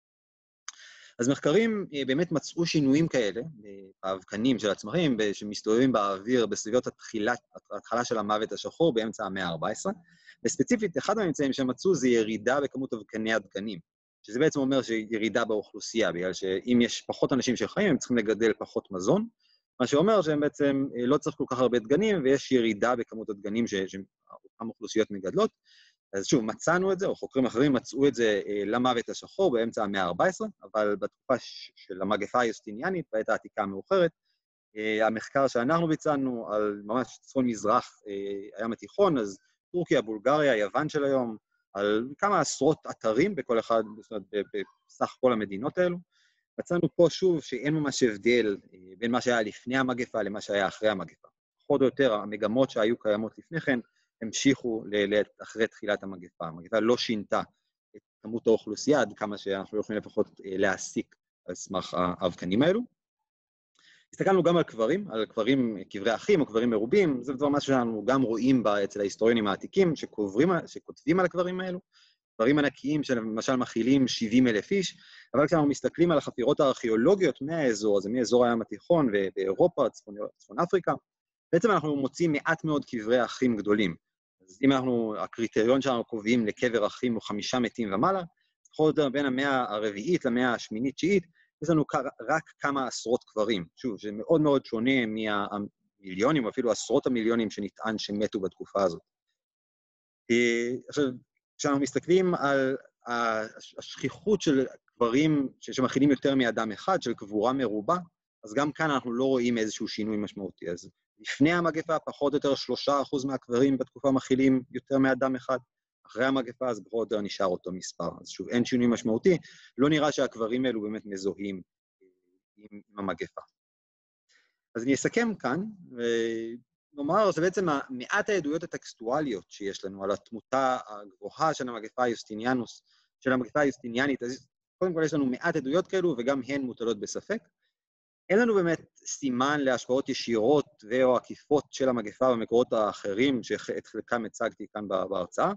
אז מחקרים באמת מצאו שינויים כאלה, באבקנים של הצמחים, שמסתובבים באוויר בסביבות ההתחלה של המוות השחור באמצע המאה ה-14, וספציפית אחד הממצאים שמצאו זה ירידה בכמות אבקני הדגנים, שזה בעצם אומר שירידה באוכלוסייה, בגלל שאם יש פחות אנשים שחיים, הם צריכים לגדל פחות מזון, מה שאומר שהם בעצם לא צריך כל כך הרבה דגנים, ויש ירידה בכמות הדגנים שהאוכלוסיות מגדלות, אז שוב, מצאנו את זה, או חוקרים אחרים מצאו את זה למוות השחור באמצע המאה ה-14, אבל בתקופה של המגפה היוסטיניאנית, בעת העתיקה המאוחרת, המחקר שאנחנו ביצענו על ממש צפון מזרח הים התיכון, אז טורקיה, בולגריה, יוון של היום, על כמה עשרות אתרים בכל אחד, בסך כל המדינות האלו. מצאנו פה שוב שאין ממש הבדל בין מה שהיה לפני המגפה למה שהיה אחרי המגפה. פחות או יותר, המגמות שהיו קיימות לפני כן, המשיכו אחרי תחילת המגפה. המגפה לא שינתה את כמות האוכלוסייה, עד כמה שאנחנו יכולים לפחות להסיק על סמך האבקנים האלו. הסתכלנו גם על קברים, קברי אחים או קברים מרובים, זה דבר משהו שאנחנו גם רואים אצל ההיסטוריונים העתיקים, שכותבים על הקברים האלו, קברים ענקיים שלמשל מכילים 70,000 איש, אבל כשאנחנו מסתכלים על החפירות הארכיאולוגיות מהאזור הזה, מאזור הים התיכון ובאירופה, צפון אפריקה, בעצם אנחנו מוצאים מעט מאוד קברי אחים גדולים. אז אם הקריטריון שאנחנו קובעים לקבר אחים הוא 5 מתים ומעלה, בכל זאת בין המאה הרביעית למאה השמינית, תשיעית, יש לנו רק כמה עשרות קברים. שוב, זה מאוד מאוד שונה מהמיליונים, אפילו עשרות המיליונים שנטען שמתו בתקופה הזאת. עכשיו, כשאנחנו מסתכלים על השכיחות של קברים שמכילים יותר מאדם אחד, של קבורה מרובה, אז גם כאן אנחנו לא רואים איזשהו שינוי משמעותי. אז לפני המגפה, פחות או יותר 3% מהקברים בתקופה מכילים יותר מאדם אחד, אחרי המגפה, אז פחות או יותר נשאר אותו מספר. אז שוב, אין שינוי משמעותי, לא נראה שהקברים האלו באמת מזוהים עם המגפה. אז אני אסכם כאן, ונאמר, זה בעצם מעט העדויות הטקסטואליות שיש לנו על התמותה הגבוהה של המגפה היוסטיניאנית, אז קודם כל יש לנו מעט עדויות כאלו, וגם הן מוטלות בספק. אין לנו באמת סימן להשפעות ישירות ו/או עקיפות של המגפה במקורות האחרים, שאת חלקם הצגתי כאן בהרצאה.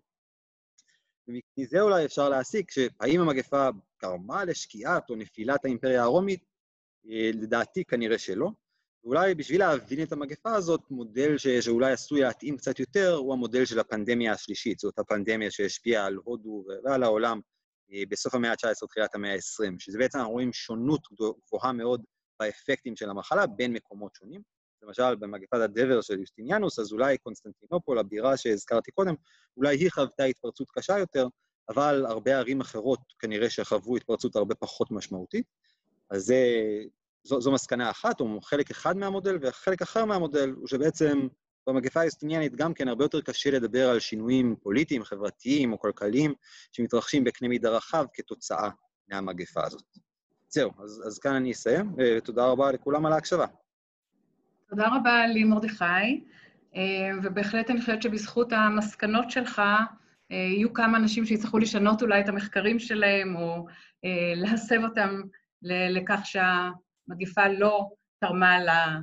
ומזה אולי אפשר להסיק שהאם המגפה גרמה לשקיעת או נפילת האימפריה הרומית, לדעתי כנראה שלא. ואולי בשביל להבין את המגפה הזאת, מודל שאולי עשוי להתאים קצת יותר, הוא המודל של הפנדמיה השלישית, זאת הפנדמיה שהשפיעה על הודו ועל העולם בסוף המאה ה-19, תחילת המאה ה-20, שזה בעצם אנחנו רואים שונות גבוהה מאוד באפקטים של המחלה בין מקומות שונים. למשל, במגפת הדבר של יוסטיניאנוס, אז אולי קונסטנטינופול, הבירה שהזכרתי קודם, אולי היא חוותה התפרצות קשה יותר, אבל הרבה ערים אחרות כנראה שחוו התפרצות הרבה פחות משמעותית. אז זו מסקנה אחת, או חלק אחד מהמודל, וחלק אחר מהמודל הוא שבעצם במגפה היוסטיניאנית גם כן הרבה יותר קשה לדבר על שינויים פוליטיים, חברתיים או כלכליים, שמתרחשים בקנה מידה רחב כתוצאה מהמגפה הזאת. זהו, אז כאן אני אסיים, ותודה רבה לכולם על ההקשבה. תודה רבה לי מרדכי, ובהחלט אני חושבת שבזכות המסקנות שלך, יהיו כמה אנשים שיצטרכו לשנות אולי את המחקרים שלהם, או להסב אותם לכך שהמגפה לא תרמה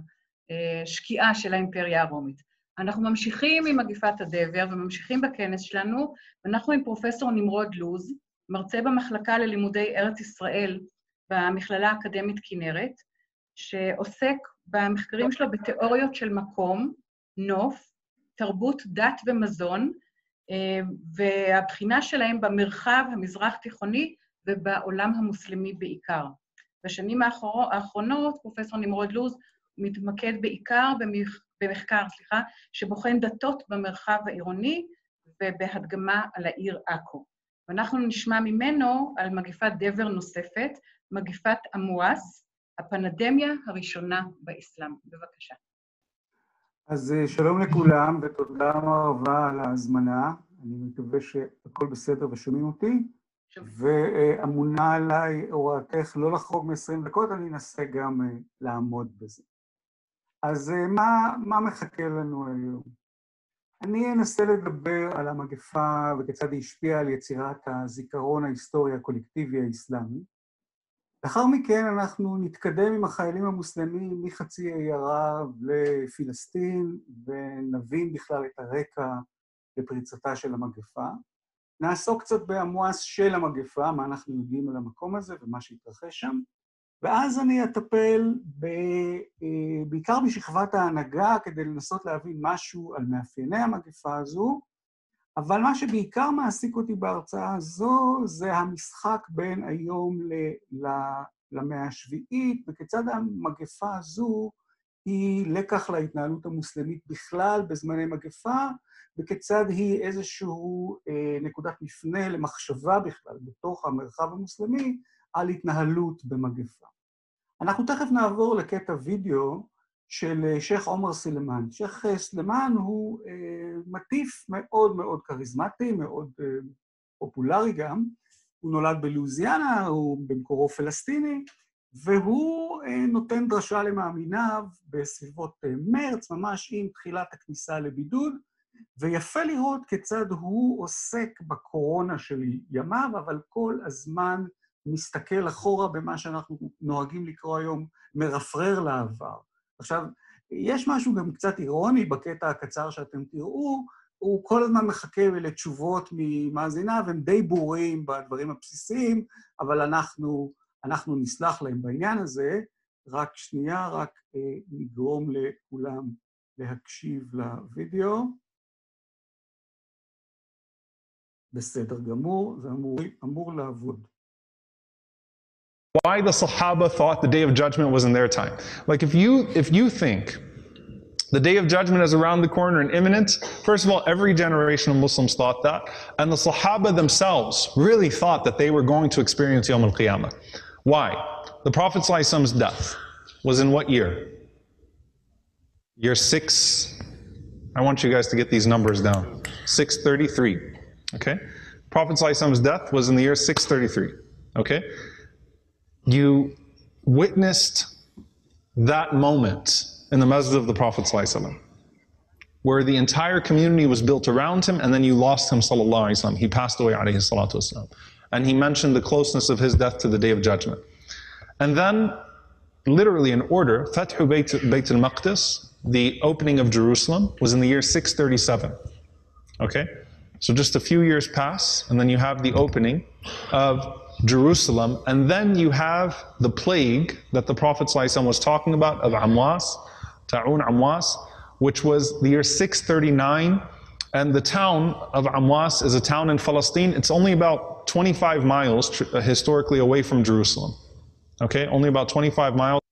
לשקיעה של האימפריה הרומית. אנחנו ממשיכים עם מגפת הדבר, וממשיכים בכנס שלנו, ואנחנו עם פרופסור נמרוד לוז, מרצה במחלקה ללימודי ארץ ישראל במכללה האקדמית כנרת, שעוסק במחקרים שלו בתיאוריות של מקום, נוף, תרבות, דת ומזון, והבחינה שלהם במרחב המזרח-תיכוני ובעולם המוסלמי בעיקר. בשנים האחרונות, פרופסור נמרוד לוז מתמקד בעיקר במחקר, שבוחן דתות במרחב העירוני ובהדגמה על העיר עכו. ואנחנו נשמע ממנו על מגפת דבר נוספת, מגפת המואס, הפנדמיה הראשונה באסלאם. בבקשה. אז שלום לכולם, ותודה רבה על ההזמנה. אני מקווה שהכל בסדר ושומעים אותי. ואמונה עליי הוראתך לא לחרוג מ-20 דקות, אני אנסה גם לעמוד בזה. אז מה מחכה לנו היום? אני אנסה לדבר על המגפה וכיצד היא השפיעה על יצירת הזיכרון ההיסטורי הקולקטיבי האסלאמי. לאחר מכן אנחנו נתקדם עם החיילים המוסלמים מחצי האי ערב לפלסטין, ונבין בכלל את הרקע לפריצתה של המגפה. נעסוק קצת בהמואס של המגפה, מה אנחנו יודעים על המקום הזה ומה שהתרחש שם, ואז אני אטפל בעיקר בשכבת ההנהגה כדי לנסות להבין משהו על מאפייני המגפה הזו, אבל מה שבעיקר מעסיק אותי בהרצאה הזו זה המשחק בין היום למאה השביעית, וכיצד המגפה הזו היא לקח להתנהלות המוסלמית בכלל בזמני מגפה, וכיצד היא איזשהו נקודת מפנה למחשבה בכלל בתוך המרחב המוסלמי על התנהלות במגפה. אנחנו תכף נעבור לקטע וידאו של שייח עומר סלימאן. שייח סלימאן הוא מטיף מאוד מאוד כריזמטי, מאוד פופולרי גם. הוא נולד בלואיזיאנה, הוא במקורו פלסטיני, והוא נותן דרשה למאמיניו בסביבות מרץ, ממש עם תחילת הכניסה לבידוד, ויפה לראות כיצד הוא עוסק בקורונה של ימיו, אבל כל הזמן מסתכל אחורה במה שאנחנו נוהגים לקרוא היום מרפרר לעבר. עכשיו, יש משהו גם קצת אירוני בקטע הקצר שאתם תראו, הוא כל הזמן מחכה לתשובות ממאזיניו, הם די ברורים בדברים הבסיסיים, אבל אנחנו נסלח להם בעניין הזה. רק שנייה, רק נגרום לכולם להקשיב לוידאו. בסדר גמור, זה אמור לעבוד. Why the Sahaba thought the Day of Judgment was in their time. Like if you think the Day of Judgment is around the corner and imminent, first of all, every generation of Muslims thought that, and the Sahaba themselves really thought that they were going to experience Yawm al-Qiyamah. Why? The Prophet ﷺ's death was in what year? Year 6, I want you guys to get these numbers down. 633, okay? Prophet ﷺ's death was in the year 633, okay? You witnessed that moment in the Masjid of the Prophet ﷺ, where the entire community was built around him, and then you lost him, sallallahu alaihi wasallam. He passed away, alayhi salatu wasalam. And he mentioned the closeness of his death to the Day of Judgment. And then, literally in order, Fathu Bayt al-Maqdis, the opening of Jerusalem, was in the year 637. Okay? So just a few years pass, and then you have the opening of Jerusalem, and then you have the plague that the Prophet ﷺ was talking about of Amwas, Ta'un Amwas, which was the year 639, and the town of Amwas is a town in Palestine. It's only about 25 miles historically away from Jerusalem. Okay, only about 25 miles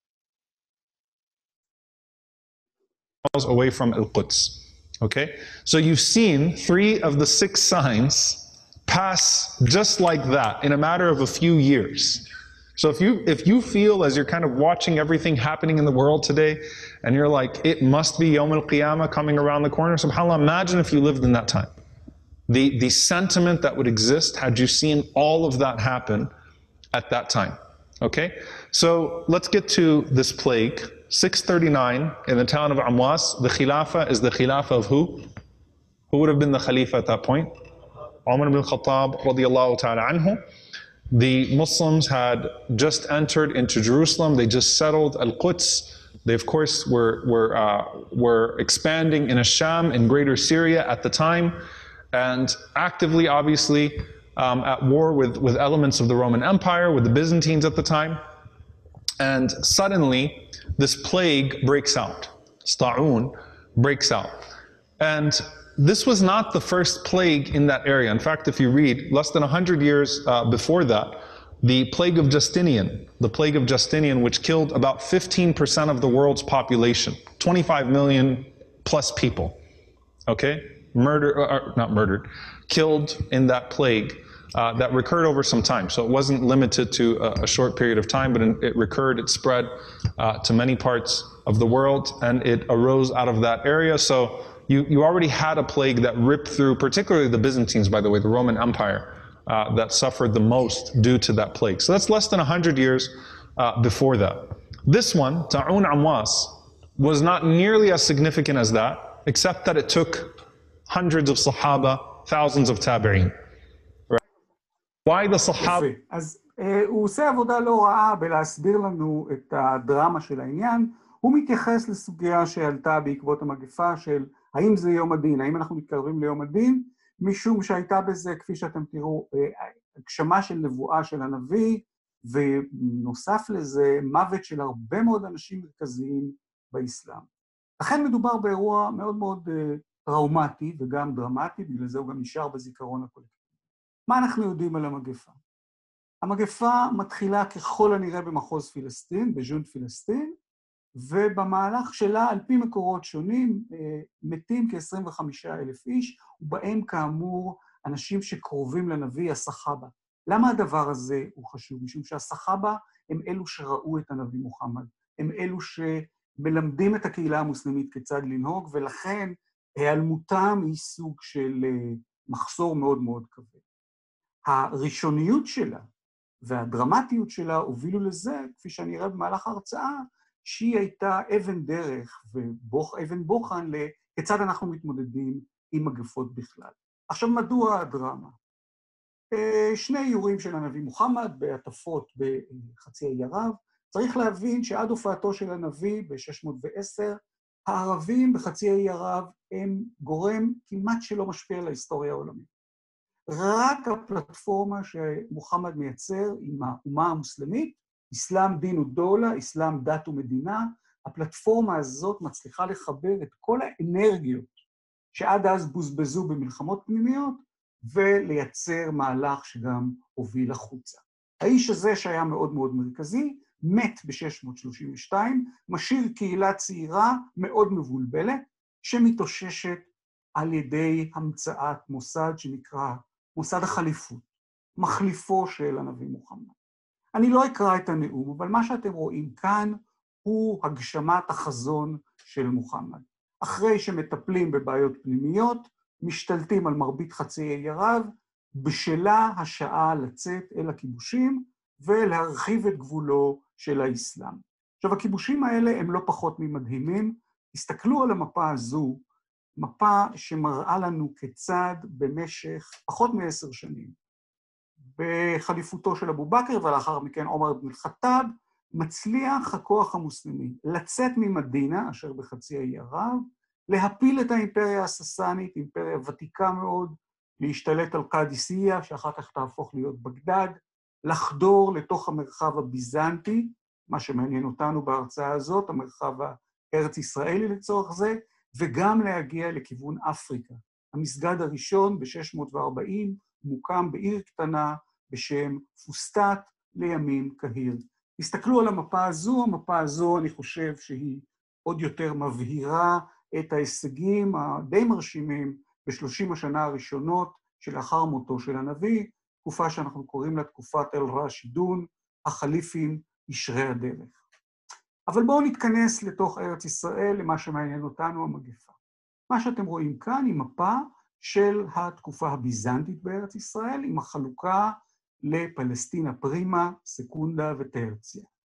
away from Al-Quds. Okay, so you've seen 3 of the 6 signs pass just like that in a matter of a few years. So if you feel as you're kind of watching everything happening in the world today, and you're like, it must be Yawm al-Qiyamah coming around the corner, subhanAllah, imagine if you lived in that time. The sentiment that would exist had you seen all of that happen at that time. Okay? So let's get to this plague. 639 in the town of Amwas, the Khilafah is the Khilafah of who? Who would have been the Khalifa at that point? Umar ibn al-Khattab radiyallahu ta'ala anhu. The Muslims had just entered into Jerusalem. They just settled Al-Quds. They, of course, were expanding in Asham, in Greater Syria at the time, and actively, obviously, at war with elements of the Roman Empire, with the Byzantines at the time. And suddenly, this plague breaks out. Ta'un breaks out. And this was not the first plague in that area. In fact, if you read, less than 100 years before that, the plague of Justinian, which killed about 15% of the world's population, 25 million plus people, okay? Killed in that plague that recurred over some time. So it wasn't limited to a short period of time, but it recurred, it spread to many parts of the world, and it arose out of that area. So you already had a plague that ripped through, particularly the Byzantines, by the way, the Roman Empire, that suffered the most due to that plague. So that's less than 100 years before that. This one, Ta'un Amwas, was not nearly as significant as that, except that it took hundreds of Sahaba, thousands of Tabi'in. Right? Why the Sahaba? אז הוא עושה עבודה לא רעה בלהסביר לנו את הדרמה של העניין. הוא מתייחס לסוגיה שעלתה בעקבות המגפה של האם זה יום הדין, האם אנחנו מתקרבים ליום הדין, משום שהייתה בזה, כפי שאתם תראו, הגשמה של נבואה של הנביא, ונוסף לזה מוות של הרבה מאוד אנשים מרכזיים באסלאם. לכן מדובר באירוע מאוד מאוד טראומטי וגם דרמטי, בגלל זה הוא גם נשאר בזיכרון הקולקטיבי. מה אנחנו יודעים על המגפה? המגפה מתחילה ככל הנראה במחוז פלסטין, בז'ונט פלסטין, ובמהלך שלה, על פי מקורות שונים, מתים כ-25,000 איש, ובהם כאמור אנשים שקרובים לנביא הסחאבה. למה הדבר הזה הוא חשוב? משום שהסחאבה הם אלו שראו את הנביא מוחמד, הם אלו שמלמדים את הקהילה המוסלמית כיצד לנהוג, ולכן היעלמותם היא סוג של מחסור מאוד מאוד כבד. הראשוניות שלה והדרמטיות שלה הובילו לזה, כפי שאני אראה במהלך ההרצאה, שהיא הייתה אבן דרך ואבן בוחן לכיצד אנחנו מתמודדים עם מגפות בכלל. עכשיו, מדוע הדרמה? שני איורים של הנביא מוחמד בהטפות בחצי האי ערב. צריך להבין שעד הופעתו של הנביא ב-610, הערבים בחצי האי ערב הם גורם כמעט שלא משפיע על ההיסטוריה העולמית. רק הפלטפורמה שמוחמד מייצר עם האומה המוסלמית, אסלאם דין ודולה, אסלאם דת ומדינה, הפלטפורמה הזאת מצליחה לחבר את כל האנרגיות שעד אז בוזבזו במלחמות פנימיות, ולייצר מהלך שגם הוביל החוצה. האיש הזה שהיה מאוד מאוד מרכזי, מת ב-632, משאיר קהילה צעירה מאוד מבולבלת, שמתאוששת על ידי המצאת מוסד שנקרא מוסד החליפות, מחליפו של הנביא מוחמד. אני לא אקרא את הנאום, אבל מה שאתם רואים כאן הוא הגשמת החזון של מוחמד. אחרי שמטפלים בבעיות פנימיות, משתלטים על מרבית חצי האי ערב, בשלה השעה לצאת אל הכיבושים ולהרחיב את גבולו של האסלאם. עכשיו, הכיבושים האלה הם לא פחות ממדהימים. הסתכלו על המפה הזו, מפה שמראה לנו כיצד במשך פחות מ10 שנים, בחליפותו של אבו בכר ולאחר מכן עומר אבן אל-חטאב, מצליח הכוח המוסלמי לצאת ממדינה, אשר בחצי האי ערב, להפיל את האימפריה הססנית, אימפריה ותיקה מאוד, להשתלט על קאדיסיה, שאחר כך תהפוך להיות בגדד, לחדור לתוך המרחב הביזנטי, מה שמעניין אותנו בהרצאה הזאת, המרחב הארץ-ישראלי לצורך זה, וגם להגיע לכיוון אפריקה. המסגד הראשון ב-640 מוקם בעיר קטנה בשם פוסטט, לימים קהיר. תסתכלו על המפה הזו אני חושב שהיא עוד יותר מבהירה את ההישגים הדי מרשימים ב-30 השנה הראשונות שלאחר מותו של הנביא, תקופה שאנחנו קוראים לה תקופת אל-רשידון, החליפים ישרי הדרך. אבל בואו נתכנס לתוך ארץ ישראל, למה שמעניין אותנו, המגפה. מה שאתם רואים כאן היא מפה של התקופה הביזנטית בארץ ישראל, עם החלוקה לפלסטינה פרימה, סקונדה וטרציה.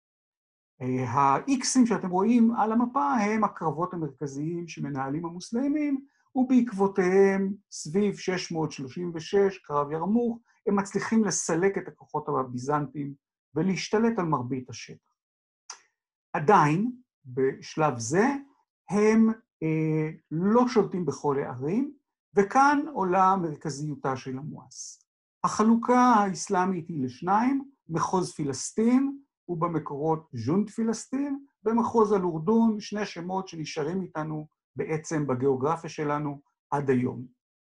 ה-X'ים שאתם רואים על המפה הם הקרבות המרכזיים שמנהלים המוסלמים, ובעקבותיהם סביב 636, קרב ירמוך, הם מצליחים לסלק את הכוחות הביזנטיים ולהשתלט על מרבית השטח. עדיין, בשלב זה, הם לא שולטים בכל הערים, וכאן עולה מרכזיותה של המואס. החלוקה האסלאמית היא לשניים, מחוז פילסטין, ובמקורות ז'ונט פילסטין, במחוז אל-אורדון, שני שמות שנשארים איתנו בעצם בגיאוגרפיה שלנו עד היום.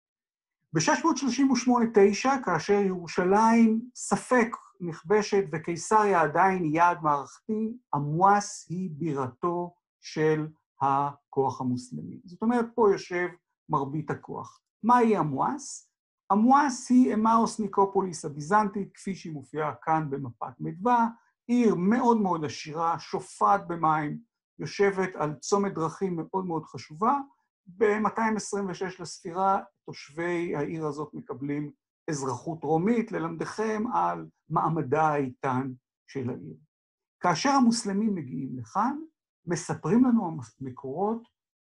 ב-638-9, כאשר ירושלים ספק נכבשת וקיסריה עדיין יעד מערכתי, המואס היא בירתו של הכוח המוסלמי. זאת אומרת, פה יושב מרבית הכוח. מהי המואס? המואס היא אמאוס ניקופוליס הביזנטית, כפי שהיא מופיעה כאן במפת מדווה, עיר מאוד מאוד עשירה, שופעת במים, יושבת על צומת דרכים מאוד מאוד חשובה. ב-226 לספירה, תושבי העיר הזאת מקבלים אזרחות רומית, ללמדכם על מעמדה האיתן של העיר. כאשר המוסלמים מגיעים לכאן, מספרים לנו המקורות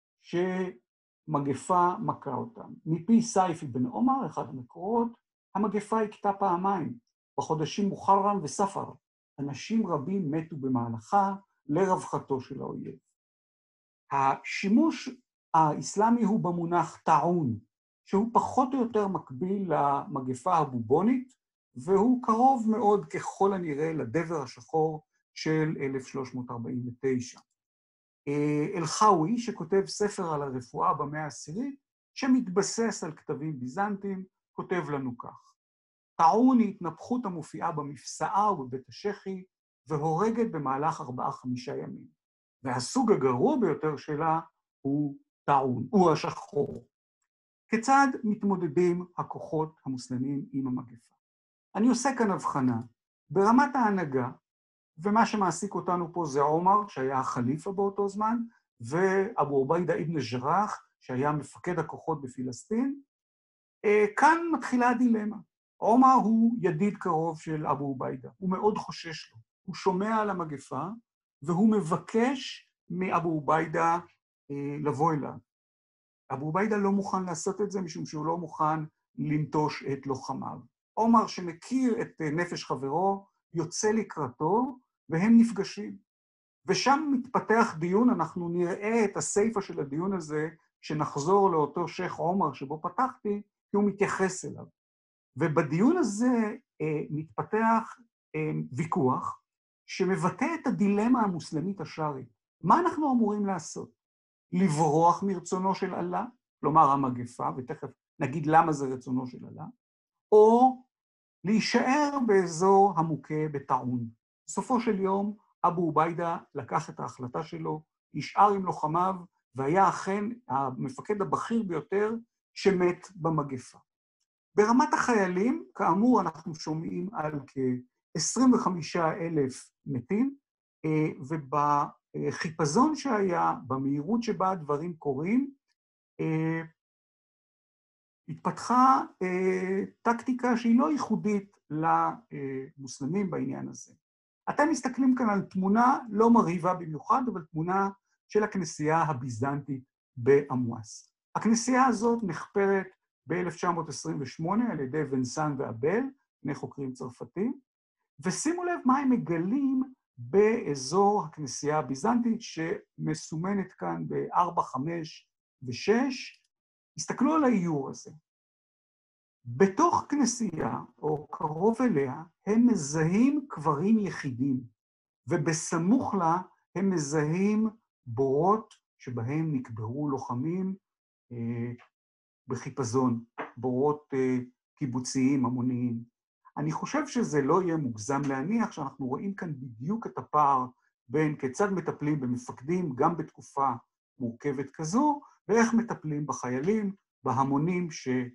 שמגפה מכה אותם. מפי סייף אבן עומר, אחד המקורות, המגפה הכתה פעמיים, בחודשים מוחרם וספר. אנשים רבים מתו במהלכה לרווחתו של האויב. השימוש האסלאמי הוא במונח טעון, שהוא פחות או יותר מקביל למגפה הבובונית, והוא קרוב מאוד ככל הנראה לדבר השחור של 1349. אל-חאווי, שכותב ספר על הרפואה במאה העשירית, שמתבסס על כתבים ביזנטיים, כותב לנו כך: טעון היא התנפחות המופיעה במפסעה ובבית השחי, והורגת במהלך 4-5 ימים. והסוג הגרוע ביותר שלה הוא טעון, הוא השחור. כיצד מתמודדים הכוחות המוסלמים עם המגפה? אני עושה כאן הבחנה. ברמת ההנהגה, ומה שמעסיק אותנו פה זה עומר, שהיה החליפה באותו זמן, ואבו עוביידה אבן אל-ג'ראח, שהיה מפקד הכוחות בפלסטין. כאן מתחילה הדילמה. עומר הוא ידיד קרוב של אבו עוביידה, הוא מאוד חושש לו. הוא שומע על המגפה, והוא מבקש מאבו עוביידה לבוא אליו. אבו עוביידה לא מוכן לעשות את זה, משום שהוא לא מוכן לנטוש את לוחמיו. עומר, שמכיר את נפש חברו, יוצא לקראתו, והם נפגשים. ושם מתפתח דיון, אנחנו נראה את הסיפה של הדיון הזה, כשנחזור לאותו שייח עומר שבו פתחתי, כי הוא מתייחס אליו. ובדיון הזה מתפתח ויכוח, שמבטא את הדילמה המוסלמית השרעית. מה אנחנו אמורים לעשות? לברוח מרצונו של אללה, כלומר המגפה, ותכף נגיד למה זה רצונו של אללה, או להישאר באזור המוכה בטעון. בסופו של יום, אבו עוביידה לקח את ההחלטה שלו, נשאר עם לוחמיו, והיה אכן המפקד הבכיר ביותר שמת במגפה. ברמת החיילים, כאמור, אנחנו שומעים על כ-25,000 מתים, ובחיפזון שהיה, במהירות שבה הדברים קורים, התפתחה טקטיקה שהיא לא ייחודית למוסלמים בעניין הזה. אתם מסתכלים כאן על תמונה לא מרהיבה במיוחד, אבל תמונה של הכנסייה הביזנטית באמואס. הכנסייה הזאת נחפרת ב-1928 על ידי ונסן ואבל, שני חוקרים צרפתים, ושימו לב מה הם מגלים באזור הכנסייה הביזנטית, שמסומנת כאן ב-4, 5 ו-6. הסתכלו על האיור הזה. בתוך כנסייה, או קרוב אליה, הם מזהים קברים יחידים, ובסמוך לה הם מזהים בורות שבהם נקברו לוחמים בחיפזון, בורות קיבוציים, המוניים. אני חושב שזה לא יהיה מוגזם להניח שאנחנו רואים כאן בדיוק את הפער בין כיצד מטפלים במפקדים גם בתקופה מורכבת כזו, ואיך מטפלים בחיילים, בהמונים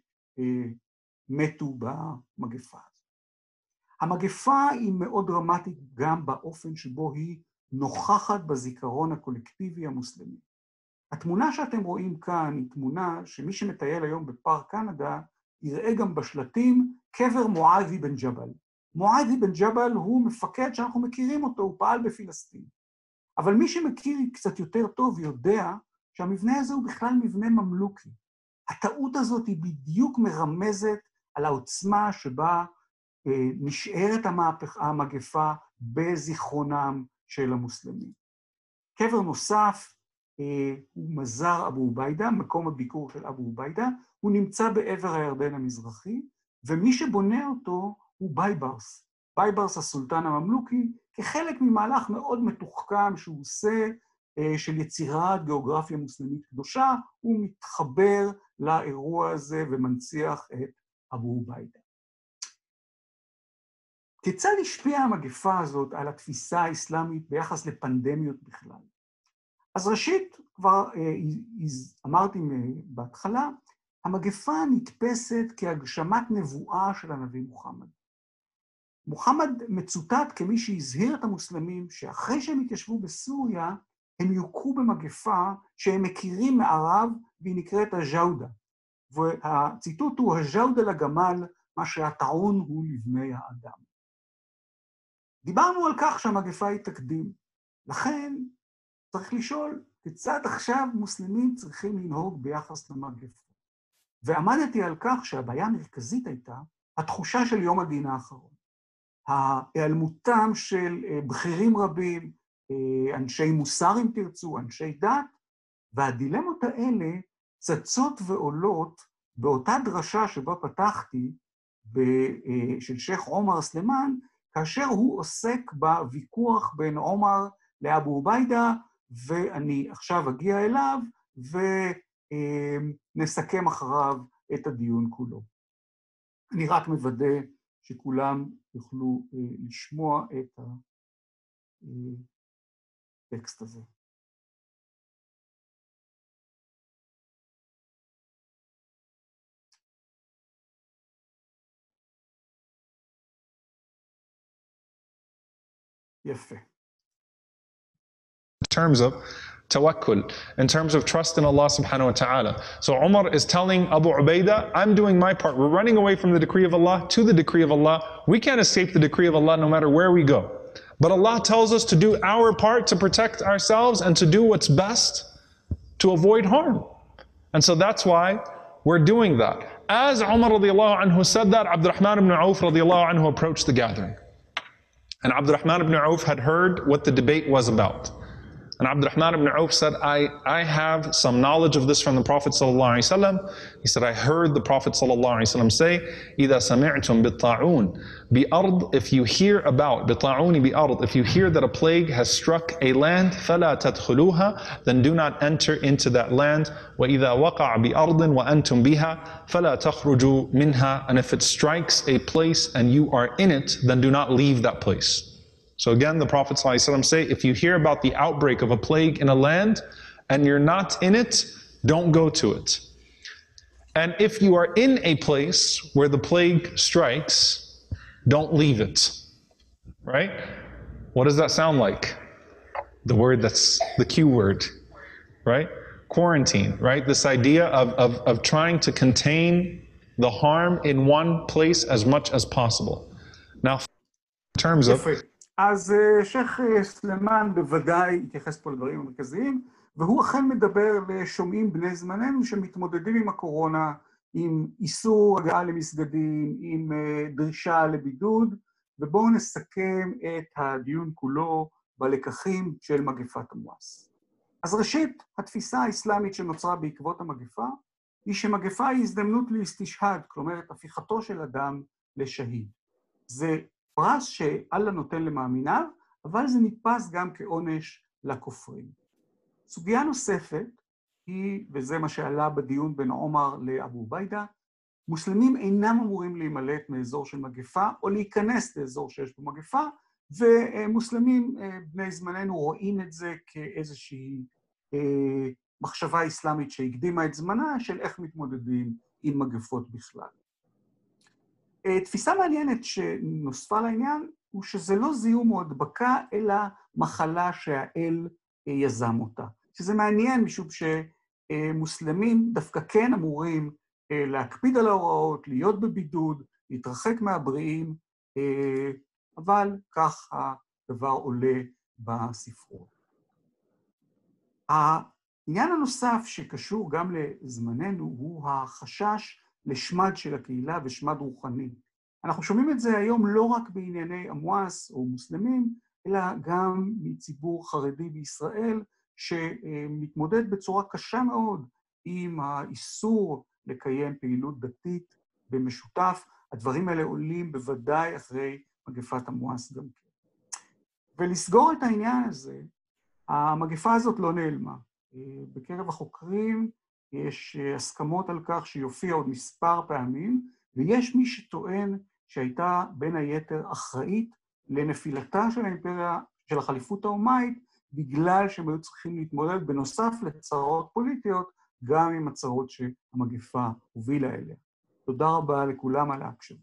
שמתו במגפה. המגפה היא מאוד דרמטית גם באופן שבו היא נוכחת בזיכרון הקולקטיבי המוסלמי. התמונה שאתם רואים כאן היא תמונה שמי שמטייל היום בפארק קנדה יראה גם בשלטים קבר מועאז אבן ג'בל. מועאז אבן ג'בל הוא מפקד שאנחנו מכירים אותו, הוא פעל בפלסטין. אבל מי שמכיר קצת יותר טוב יודע שהמבנה הזה הוא בכלל מבנה ממלוכי. הטעות הזאת היא בדיוק מרמזת על העוצמה שבה נשארת המגפה בזיכרונם של המוסלמים. קבר נוסף הוא מזר אבו עוביידה, מקום הביקור של אבו עוביידה, הוא נמצא בעבר הירדן המזרחי, ומי שבונה אותו הוא בייברס. בייברס הסולטן הממלוכי, כחלק ממהלך מאוד מתוחכם שהוא עושה, של יצירת גיאוגרפיה מוסלמית קדושה, הוא מתחבר לאירוע הזה ומנציח את אבו עוביידה. כיצד השפיעה המגפה הזאת על התפיסה האסלאמית ביחס לפנדמיות בכלל? אז ראשית, כבר אמרתי בהתחלה, המגפה נתפסת כהגשמת נבואה של הנביא מוחמד. מוחמד מצוטט כמי שהזהיר את המוסלמים שאחרי שהם התיישבו בסוריה, הם יוכו במגפה שהם מכירים מערב, והיא נקראת הג'אודה. והציטוט הוא, הג'אודה לגמל, מה שהטעון הוא לבני האדם. דיברנו על כך שהמגפה היא תקדים. לכן צריך לשאול, כיצד עכשיו מוסלמים צריכים לנהוג ביחס למגפה? ועמדתי על כך שהבעיה המרכזית הייתה התחושה של יום הדין האחרון. ההיעלמותם של בכירים רבים, אנשי מוסר אם תרצו, אנשי דת, והדילמות האלה צצות ועולות באותה דרשה שבה פתחתי, של שייח עומר סלימאן, כאשר הוא עוסק בוויכוח בין עומר לאבו עוביידה, ואני עכשיו אגיע אליו, ונסכם אחריו את הדיון כולו. אני רק מוודא שכולם יוכלו לשמוע את הטקסט הזה. יפה. In terms of tawakkul, in terms of trust in Allah subhanahu wa ta'ala. So Umar is telling Abu Ubaidah, I'm doing my part. We're running away from the decree of Allah to the decree of Allah. We can't escape the decree of Allah no matter where we go. But Allah tells us to do our part to protect ourselves and to do what's best to avoid harm. And so that's why we're doing that. As Umar radiallahu anhu said that, Abdurrahman ibn Auf radiallahu anhu approached the gathering. And Abdurrahman ibn Auf had heard what the debate was about. And Abdurrahman ibn Auf said, I have some knowledge of this from the Prophet ﷺ. He said, I heard the Prophet ﷺ say, إِذَا سَمِعْتُمْ بِالطَّاعُونَ بِأَرْضٍ, if you hear about, بِطَاعُونِ بِأَرْضٍ, if you hear that a plague has struck a land, فَلَا تَدْخُلُوهَا, then do not enter into that land. وَإِذَا وَقَعَ بِأَرْضٍ وَأَنْتُمْ بِهَا فَلَا تَخْرُجُوا مِنْهَا, and if it strikes a place and you are in it, then do not leave that place. So again, the Prophet ﷺ say, if you hear about the outbreak of a plague in a land and you're not in it, don't go to it. And if you are in a place where the plague strikes, don't leave it. Right? What does that sound like? The word that's the Q word, right? Quarantine, right? This idea of trying to contain the harm in one place as much as possible. Now, in terms of... אז שייח סלימאן בוודאי התייחס פה לדברים המרכזיים, והוא אכן מדבר לשומעים בני זמננו שמתמודדים עם הקורונה, עם איסור הגעה למסגדים, עם דרישה לבידוד, ובואו נסכם את הדיון כולו בלקחים של מגפת המואס. אז ראשית, התפיסה האסלאמית שנוצרה בעקבות המגפה, היא שמגפה היא הזדמנות להסתשהד, כלומר את הפיכתו של אדם לשהיד. זה פרס שאללה נותן למאמיניו, אבל זה נתפס גם כעונש לכופרים. סוגיה נוספת היא, וזה מה שעלה בדיון בין עומר לאבו עוביידה, מוסלמים אינם אמורים להימלט מאזור של מגפה, או להיכנס לאזור שיש בו מגפה, ומוסלמים בני זמננו רואים את זה כאיזושהי מחשבה אסלאמית שהקדימה את זמנה, של איך מתמודדים עם מגפות בכלל. תפיסה מעניינת שנוספה לעניין הוא שזה לא זיהום או הדבקה, אלא מחלה שהאל יזם אותה. שזה מעניין משום שמוסלמים דווקא כן אמורים להקפיד על ההוראות, להיות בבידוד, להתרחק מהבריאים, אבל כך הדבר עולה בספרות. העניין הנוסף שקשור גם לזמננו הוא החשש לשמד של הקהילה ושמד רוחני. אנחנו שומעים את זה היום לא רק בענייני המואס או מוסלמים, אלא גם מציבור חרדי בישראל, שמתמודד בצורה קשה מאוד עם האיסור לקיים פעילות דתית במשותף. הדברים האלה עולים בוודאי אחרי מגפת המואס גם כן. ולסגור את העניין הזה, המגפה הזאת לא נעלמה. בקרב החוקרים, יש הסכמות על כך שיופיע עוד מספר פעמים, ויש מי שטוען שהייתה בין היתר אחראית לנפילתה של האימפריה, של החליפות האומאית, בגלל שהם היו צריכים להתמודד בנוסף לצרות פוליטיות, גם עם הצרות שהמגפה הובילה אליה. תודה רבה לכולם על ההקשבה.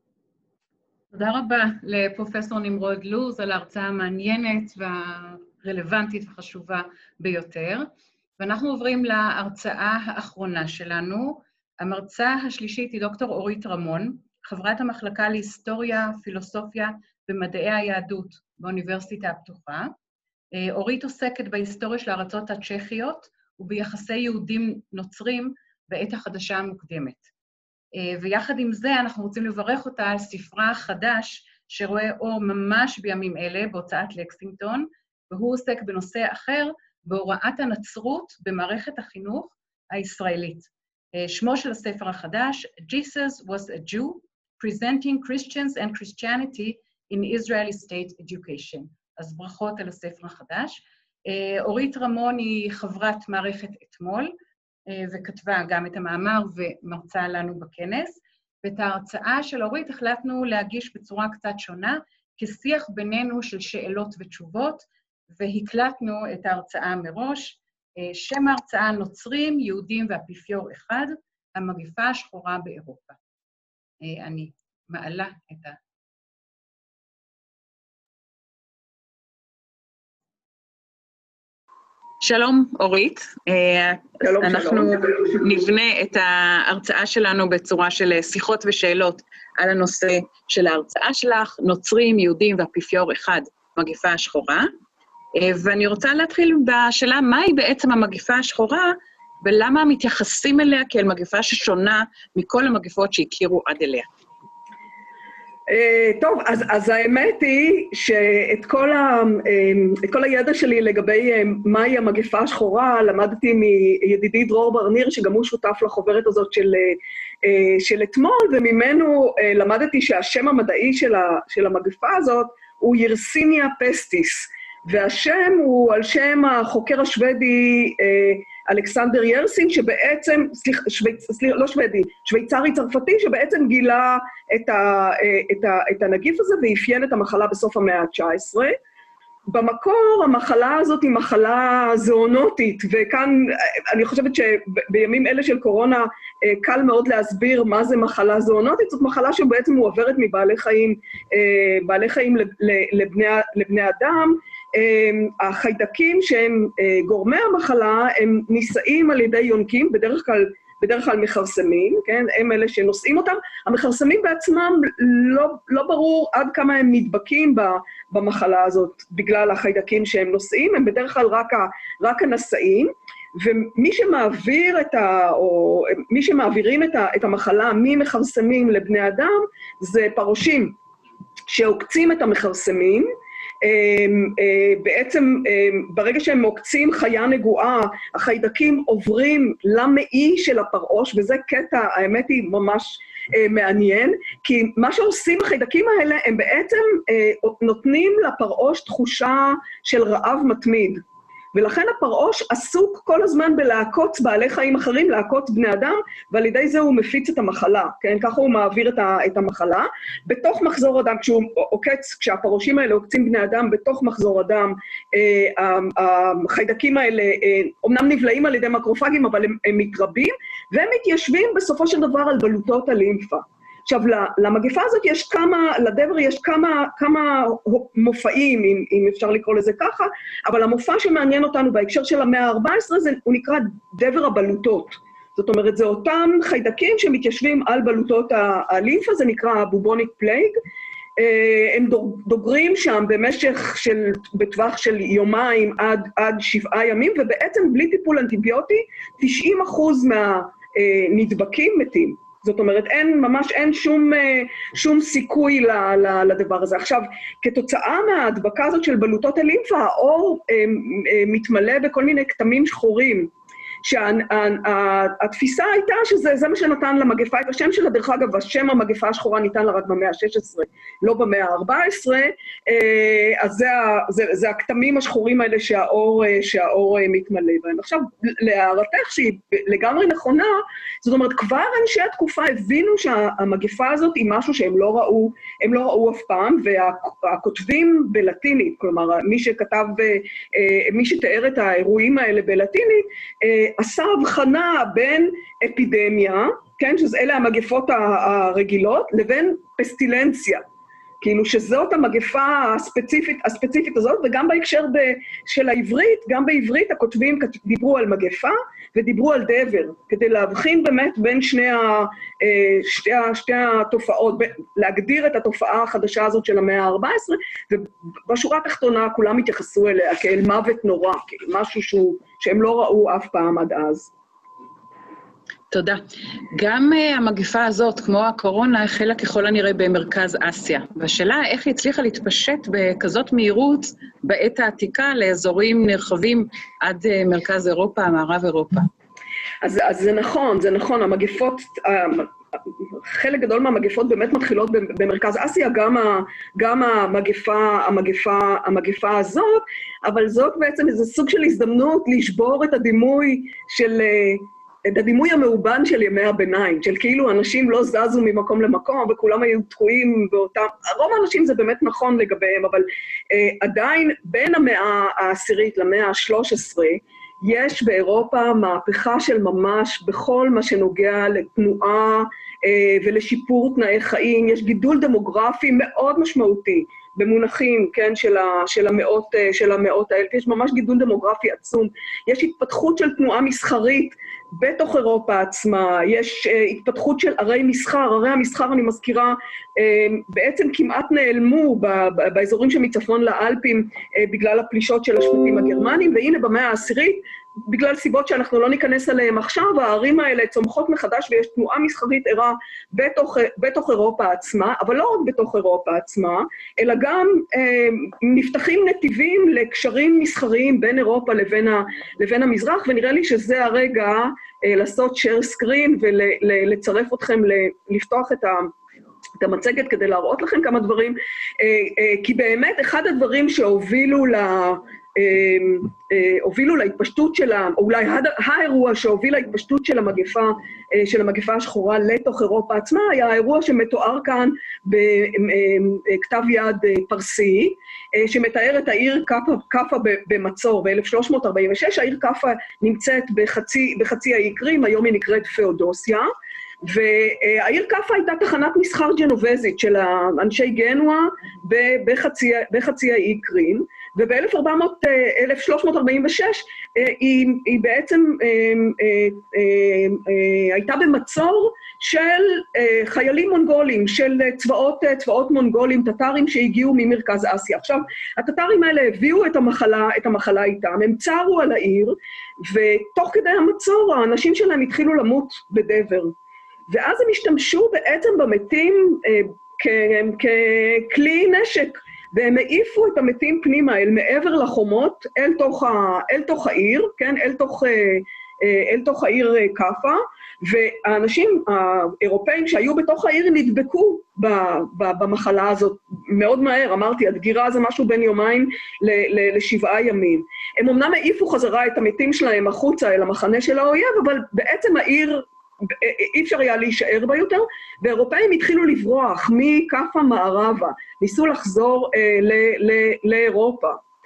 תודה רבה לפרופסור נמרוד לוז על ההרצאה המעניינת והרלוונטית וחשובה ביותר. ואנחנו עוברים להרצאה האחרונה שלנו. המרצה השלישית היא דוקטור אורית רמון, חברת המחלקה להיסטוריה, פילוסופיה ומדעי היהדות באוניברסיטה הפתוחה. אורית עוסקת בהיסטוריה של הארצות הצ'כיות וביחסי יהודים נוצרים בעת החדשה המוקדמת. ויחד עם זה אנחנו רוצים לברך אותה על ספרה חדש שרואה אור ממש בימים אלה בהוצאת לקסינגטון, והוא עוסק בנושא אחר, בהוראת הנצרות במערכת החינוך הישראלית. שמו של הספר החדש, Jesus was a Jew, Presenting Christians and Christianity in Israeli State Education. אז ברכות על הספר החדש. אורית רמון היא חברת מערכת אתמול, וכתבה גם את המאמר ומרצה לנו בכנס, ואת ההרצאה של אורית החלטנו להגיש בצורה קצת שונה, כשיח בינינו של שאלות ותשובות, והקלטנו את ההרצאה מראש. שם ההרצאה נוצרים, יהודים והאפיפיור אחד, המגפה השחורה באירופה. אני מעלה את שלום, אורית. אנחנו נבנה את ההרצאה שלנו בצורה של שיחות ושאלות על הנושא של ההרצאה שלך, נוצרים, יהודים והאפיפיור אחד, מגפה השחורה. ואני רוצה להתחיל בשאלה, מהי בעצם המגפה השחורה, ולמה מתייחסים אליה כאל מגפה ששונה מכל המגפות שהכירו עד אליה? טוב, אז האמת היא שאת כל הידע שלי לגבי מהי המגפה השחורה, למדתי מידידי דרור ברניר, שגם הוא שותף לחוברת הזאת של אתמול, וממנו למדתי שהשם המדעי של המגפה הזאת הוא ירסיניה פסטיס, והשם הוא על שם החוקר השוודי אלכסנדר ירסין, שבעצם, לא שוודי, שוויצרי צרפתי, שבעצם גילה את הנגיף הזה ואפיין את המחלה בסוף המאה ה-19. במקור המחלה הזאת היא מחלה זואונוטית, וכאן אני חושבת שבימים אלה של קורונה קל מאוד להסביר מה זה מחלה זואונוטית. זאת מחלה שבעצם מועברת מבעלי חיים לבני אדם. החיידקים שהם גורמי המחלה הם נישאים על ידי יונקים, בדרך כלל מכרסמים, כן? הם אלה שנושאים אותם. המכרסמים בעצמם לא ברור עד כמה הם נדבקים במחלה הזאת בגלל החיידקים שהם נושאים, הם בדרך כלל רק הנשאים, ומי שמעבירים את המחלה ממכרסמים לבני אדם זה פרושים שעוקצים את המכרסמים. בעצם ברגע שהם מוקצים חיה נגועה, החיידקים עוברים למעי של הפרעוש, וזה קטע, האמת היא ממש מעניין, כי מה שעושים החיידקים האלה, הם בעצם נותנים לפרעוש תחושה של רעב מתמיד, ולכן הפרעוש עסוק כל הזמן בלעקוץ בעלי חיים אחרים, לעקוץ בני אדם, ועל ידי זה הוא מפיץ את המחלה, כן? ככה הוא מעביר את המחלה. בתוך מחזור הדם, כשהפרושים האלה עוקצים בני אדם, בתוך מחזור הדם, החיידקים האלה אומנם נבלעים על ידי מקרופגים, אבל הם מתרבים, והם מתיישבים בסופו של דבר על בלוטות הלימפה. עכשיו, למגפה הזאת לדבר יש כמה מופעים, אם אפשר לקרוא לזה ככה, אבל המופע שמעניין אותנו בהקשר של המאה ה-14, הוא נקרא דבר הבלוטות. זאת אומרת, זה אותם חיידקים שמתיישבים על בלוטות הלימפה, זה נקרא בובוניק פלייג. הם דוגרים שם בטווח של יומיים עד 7 ימים, ובעצם בלי טיפול אנטיביוטי, 90% מהנדבקים מתים. זאת אומרת, אין שום סיכוי לדבר הזה. עכשיו, כתוצאה מההדבקה הזאת של בלוטות הלימפה, העור מתמלא בכל מיני כתמים שחורים, שהתפיסה הייתה שזה מה שנתן למגפה את השם שלה. דרך אגב, השם המגפה השחורה ניתן לה רק במאה ה-16, לא במאה ה-14, אז זה הכתמים השחורים האלה שהאור מתמלא בהם. עכשיו, להערתך שהיא לגמרי נכונה, זאת אומרת, כבר אנשי התקופה הבינו שהמגפה הזאת היא משהו שהם לא ראו אף פעם, והכותבים בלטינית, כלומר, מי שתיאר את האירועים האלה בלטינית, עשה הבחנה בין אפידמיה, כן, שאלה המגפות הרגילות, לבין פסטילנציה, כאילו שזאת המגפה הספציפית הזאת, וגם בהקשר של העברית, גם בעברית הכותבים דיברו על מגפה ודיברו על דבר, כדי להבחין באמת בין שתי התופעות, להגדיר את התופעה החדשה הזאת של המאה ה-14, ובשורה התחתונה כולם התייחסו אליה כאל מוות נורא, משהו שהם לא ראו אף פעם עד אז. תודה. גם המגפה הזאת, כמו הקורונה, החלה ככל הנראה במרכז אסיה. והשאלה איך היא הצליחה להתפשט בכזאת מהירות בעת העתיקה לאזורים נרחבים עד מרכז אירופה, מערב אירופה. אז זה נכון, המגפות, חלק גדול מהמגפות באמת מתחילות במרכז אסיה, גם המגפה הזאת, אבל זאת בעצם איזה סוג של הזדמנות לשבור את הדימוי המאובן של ימי הביניים, של כאילו אנשים לא זזו ממקום למקום, וכולם היו תקועים באותם, רוב האנשים זה באמת נכון לגביהם, אבל עדיין בין המאה העשירית למאה ה-13, יש באירופה מהפכה של ממש בכל מה שנוגע לתנועה ולשיפור תנאי חיים, יש גידול דמוגרפי מאוד משמעותי במונחים, כן, של המאות האלה, יש ממש גידול דמוגרפי עצום, יש התפתחות של תנועה מסחרית בתוך אירופה עצמה, יש התפתחות של ערי מסחר, ערי המסחר אני מזכירה, בעצם כמעט נעלמו באזורים שמצפון לאלפים בגלל הפלישות של השבטים הגרמנים, והנה במאה העשירית, בגלל סיבות שאנחנו לא ניכנס עליהם עכשיו, הערים האלה צומחות מחדש ויש תנועה מסחרית ערה בתוך אירופה עצמה, אבל לא רק בתוך אירופה עצמה, אלא גם נפתחים נתיבים לקשרים מסחריים בין אירופה לבין המזרח, ונראה לי שזה הרגע לעשות share screen ולצרף אתכם לפתוח את המצגת כדי להראות לכם כמה דברים, כי באמת אחד הדברים שהובילו להתפשטות שלה, או אולי האירוע שהוביל להתפשטות של המגפה השחורה לתוך אירופה עצמה, היה האירוע שמתואר כאן בכתב יד פרסי, שמתאר את העיר קאפה במצור ב-1346, העיר קאפה נמצאת בחצי האי קרים, היום היא נקראת פאודוסיה, והעיר קאפה הייתה תחנת מסחר ג'נובזית של אנשי גנואה בחצי האי קרים, וב-1346 היא בעצם הייתה במצור של חיילים מונגולים, של צבאות מונגולים, טטרים שהגיעו ממרכז אסיה. עכשיו, הטטרים האלה הביאו את המחלה איתם, הם צרו על העיר, ותוך כדי המצור האנשים שלהם התחילו למות בדבר. ואז הם השתמשו בעצם במתים ככלי נשק, והם העיפו את המתים פנימה אל מעבר לחומות, אל תוך העיר, כן, אל תוך העיר קאפה, והאנשים האירופאים שהיו בתוך העיר נדבקו במחלה הזאת מאוד מהר, אמרתי, הדגירה זה משהו בין יומיים ל7 ימים. הם אמנם העיפו חזרה את המתים שלהם החוצה אל המחנה של האויב, אבל בעצם העיר אי אפשר היה להישאר בה יותר, ואירופאים התחילו לברוח מקאפה מערבה, ניסו לחזור לאירופה.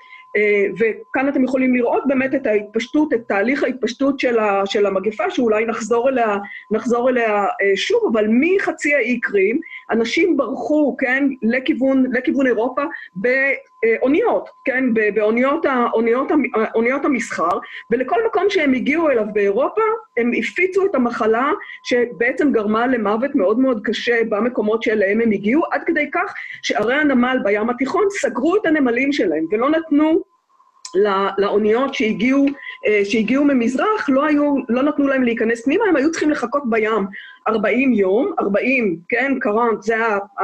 וכאן אתם יכולים לראות באמת את ההתפשטות, את תהליך ההתפשטות של המגפה, שאולי נחזור אליה שוב, אבל מחצי האי קרים, אנשים ברחו, כן, לכיוון אירופה באוניות, כן, באוניות המסחר, ולכל מקום שהם הגיעו אליו באירופה, הם הפיצו את המחלה שבעצם גרמה למוות מאוד מאוד קשה במקומות שאליהם הם הגיעו, עד כדי כך שערי הנמל בים התיכון סגרו את הנמלים שלהם, ולא נתנו לאוניות שהגיעו ממזרח, לא נתנו להם להיכנס פנימה, הם היו צריכים לחכות בים 40 יום, 40, כן, קרנט, זה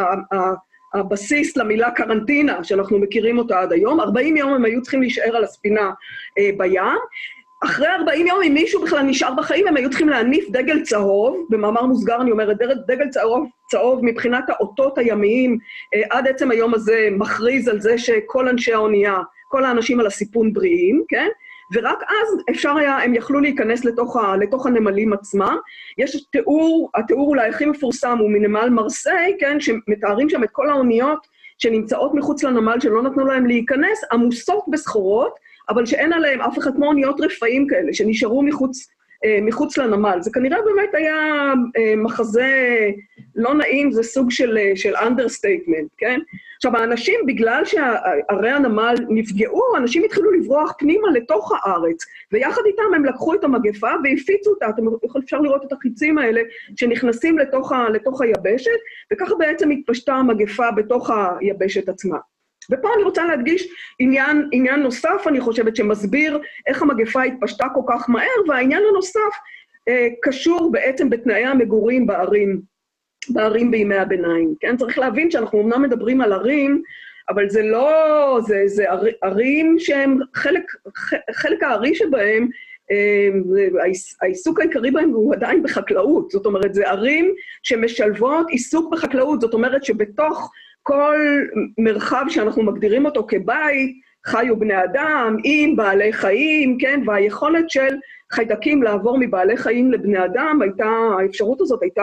הבסיס למילה קרנטינה, שאנחנו מכירים אותה עד היום, 40 יום הם היו צריכים להישאר על הספינה בים, אחרי 40 יום, אם מישהו בכלל נשאר בחיים, הם היו צריכים להניף דגל צהוב, במאמר מוסגר אני אומרת, דגל צהוב מבחינת האותות הימיים, עד עצם היום הזה מכריז על זה שכל אנשי האונייה, כל האנשים על הסיפון בריאים, כן? ורק אז הם יכלו להיכנס לתוך הנמלים עצמם. יש התיאור אולי הכי מפורסם הוא מנמל מרסיי, כן? שמתארים שם את כל האוניות שנמצאות מחוץ לנמל שלא נתנו להם להיכנס, עמוסות בסחורות, אבל שאין עליהם אף אחד כמו אוניות רפאים כאלה, שנשארו מחוץ לנמל. זה כנראה באמת היה מחזה לא נעים, זה סוג של understatement, כן? עכשיו, האנשים, בגלל שערי הנמל נפגעו, אנשים התחילו לברוח פנימה לתוך הארץ, ויחד איתם הם לקחו את המגפה והפיצו אותה, אפשר לראות את החיצים האלה שנכנסים לתוך היבשת, וככה בעצם התפשטה המגפה בתוך היבשת עצמה. ופה אני רוצה להדגיש עניין נוסף, אני חושבת, שמסביר איך המגפה התפשטה כל כך מהר, והעניין הנוסף קשור בעצם בתנאי המגורים בערים בימי הביניים. כן? צריך להבין שאנחנו אמנם מדברים על ערים, אבל זה לא, זה ערים שהם חלק הארי שבהם, העיסוק העיקרי בהם הוא עדיין בחקלאות, זאת אומרת, זה ערים שמשלבות עיסוק בחקלאות, זאת אומרת שבתוך כל מרחב שאנחנו מגדירים אותו כבית, חיו בני אדם, עם בעלי חיים, כן, והיכולת של חיידקים לעבור מבעלי חיים לבני אדם, האפשרות הזאת הייתה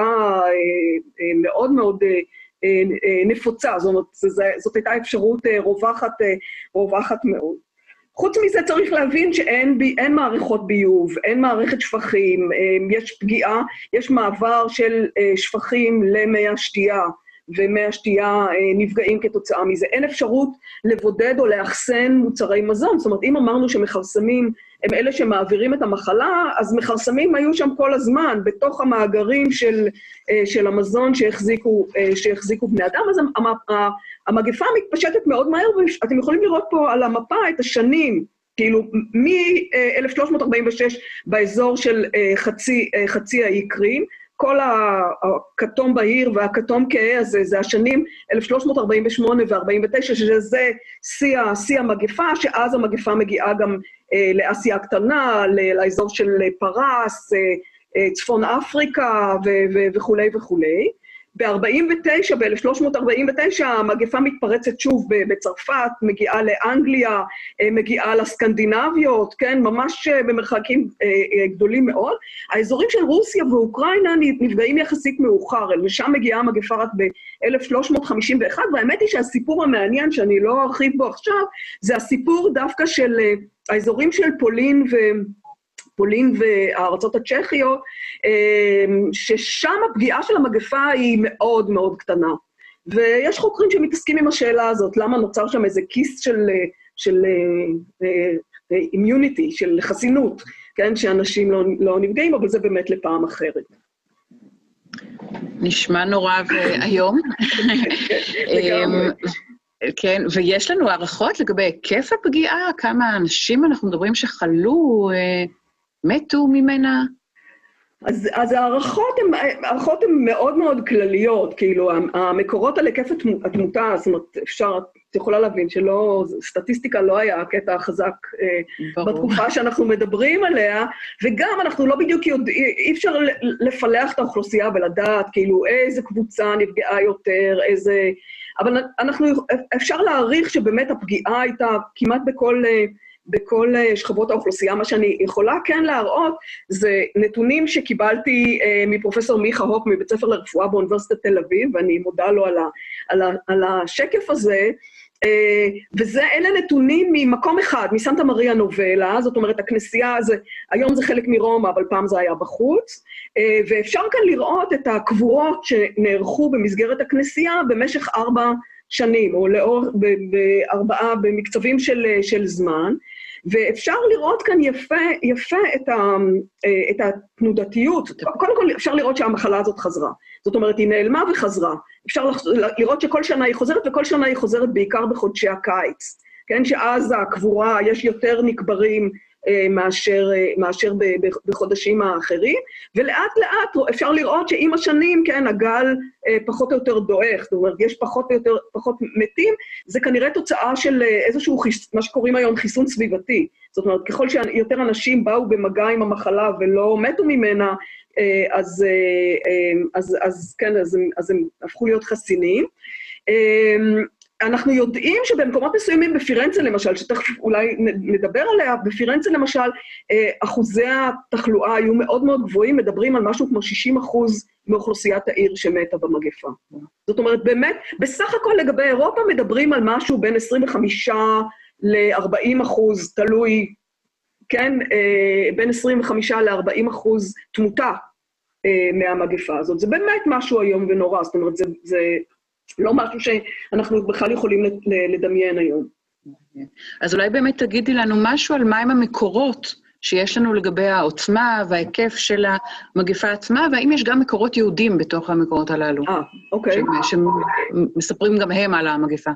מאוד מאוד נפוצה, זאת הייתה אפשרות רווחת מאוד. חוץ מזה צריך להבין שאין מערכות ביוב, אין מערכת שפכים, יש פגיעה, יש מעבר של שפכים למי השתייה, ומי השתייה נפגעים כתוצאה מזה. אין אפשרות לבודד או לאחסן מוצרי מזון, זאת אומרת, אם אמרנו שמחרסמים הם אלה שמעבירים את המחלה, אז מחרסמים היו שם כל הזמן, בתוך המאגרים של המזון שהחזיקו בני אדם, אז המגפה מתפשטת מאוד מהר, ואתם יכולים לראות פה על המפה את השנים, כאילו מ-1346 באזור של חצי האי קרים, כל הכתום בהיר והכתום כהה הזה, זה השנים 1348 ו-49, שזה שיא המגפה, שאז המגפה מגיעה גם לאסיה הקטנה, לאזור של פרס, צפון אפריקה וכו' וכו'. ב-49, ב-1349, המגפה מתפרצת שוב בצרפת, מגיעה לאנגליה, מגיעה לסקנדינביות, כן, ממש במרחקים גדולים מאוד. האזורים של רוסיה ואוקראינה נפגעים יחסית מאוחר, ושם מגיעה המגפה רק ב-1351, והאמת היא שהסיפור המעניין, שאני לא ארחיב בו עכשיו, זה הסיפור דווקא של האזורים של פולין והארצות הצ'כיות, ששם הפגיעה של המגפה היא מאוד מאוד קטנה. ויש חוקרים שמתעסקים עם השאלה הזאת, למה נוצר שם איזה כיס של immunity, של חסינות, כן, שאנשים לא נפגעים, אבל זה באמת לפעם אחרת. נשמע נורא היום. כן, ויש לנו הערכות לגבי היקף הפגיעה, כמה אנשים אנחנו מדברים שחלו, מתו ממנה? אז הערכות הן מאוד מאוד כלליות, כאילו המקורות על היקף התמותה, זאת אומרת, את יכולה להבין שלא, סטטיסטיקה לא היה הקטע החזק בתקופה שאנחנו מדברים עליה, וגם אנחנו לא בדיוק יודעים, אי אפשר לפלח את האוכלוסייה ולדעת כאילו איזה קבוצה נפגעה יותר, איזה, אבל אפשר להעריך שבאמת הפגיעה הייתה כמעט בכל שכבות האוכלוסייה. מה שאני יכולה כן להראות, זה נתונים שקיבלתי מפרופסור מיכה הוק מבית ספר לרפואה באוניברסיטת תל אביב, ואני מודה לו על השקף הזה, אלה נתונים ממקום אחד, מסנטה מריה נובלה, זאת אומרת, הכנסייה, היום זה חלק מרומא, אבל פעם זה היה בחוץ, ואפשר כאן לראות את הקבורות שנערכו במסגרת הכנסייה במשך 4 שנים, או ב4 במקצבים של זמן, ואפשר לראות כאן יפה את התנודתיות. קודם כל אפשר לראות שהמחלה הזאת חזרה. זאת אומרת, היא נעלמה וחזרה. אפשר לראות שכל שנה היא חוזרת, וכל שנה היא חוזרת בעיקר בחודשי הקיץ. כן, שאז הקבורה, יש יותר נקברים מאשר בחודשים האחרים, ולאט לאט אפשר לראות שעם השנים, כן, הגל פחות או יותר דועך, זאת אומרת, יש פחות מתים, זה כנראה תוצאה של איזשהו, מה שקוראים היום חיסון סביבתי, זאת אומרת, ככל שיותר אנשים באו במגע עם המחלה ולא מתו ממנה, אז הם הפכו להיות חסינים. אנחנו יודעים שבמקומות מסוימים בפירנצה למשל, שתכף אולי נדבר עליה, בפירנצה למשל, אחוזי התחלואה היו מאוד מאוד גבוהים, מדברים על משהו כמו 60% מאוכלוסיית העיר שמתה במגפה. זאת אומרת, באמת, בסך הכל לגבי אירופה מדברים על משהו בין 25 ל-40%, תלוי, כן, בין 25 ל-40% תמותה מהמגפה הזאת. זה באמת משהו היום ונורא, זאת אומרת, זה לא משהו שאנחנו בכלל יכולים לדמיין היום. אז אולי באמת תגידי לנו משהו על מהם המקורות שיש לנו לגבי העוצמה וההיקף של המגפה עצמה, והאם יש גם מקורות יהודים בתוך המקורות הללו. אוקיי. שמספרים גם הם על המגפה.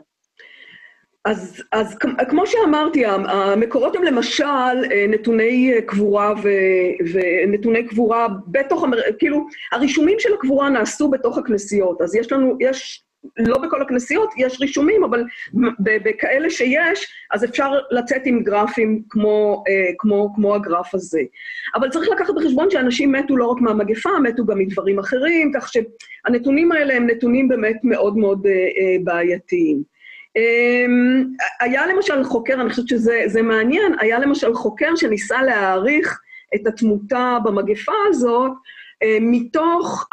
אז כמו שאמרתי, המקורות הם למשל נתוני קבורה ונתוני קבורה בתוך, כאילו, הרישומים של הקבורה נעשו בתוך הכנסיות, אז יש לא בכל הכנסיות יש רישומים, אבל בכאלה שיש, אז אפשר לצאת עם גרפים כמו הגרף הזה. אבל צריך לקחת בחשבון שאנשים מתו לא רק מהמגפה, מתו גם מדברים אחרים, כך שהנתונים האלה הם נתונים באמת מאוד מאוד בעייתיים. היה למשל חוקר, אני חושבת שזה מעניין, היה למשל חוקר שניסה להעריך את התמותה במגפה הזאת, מתוך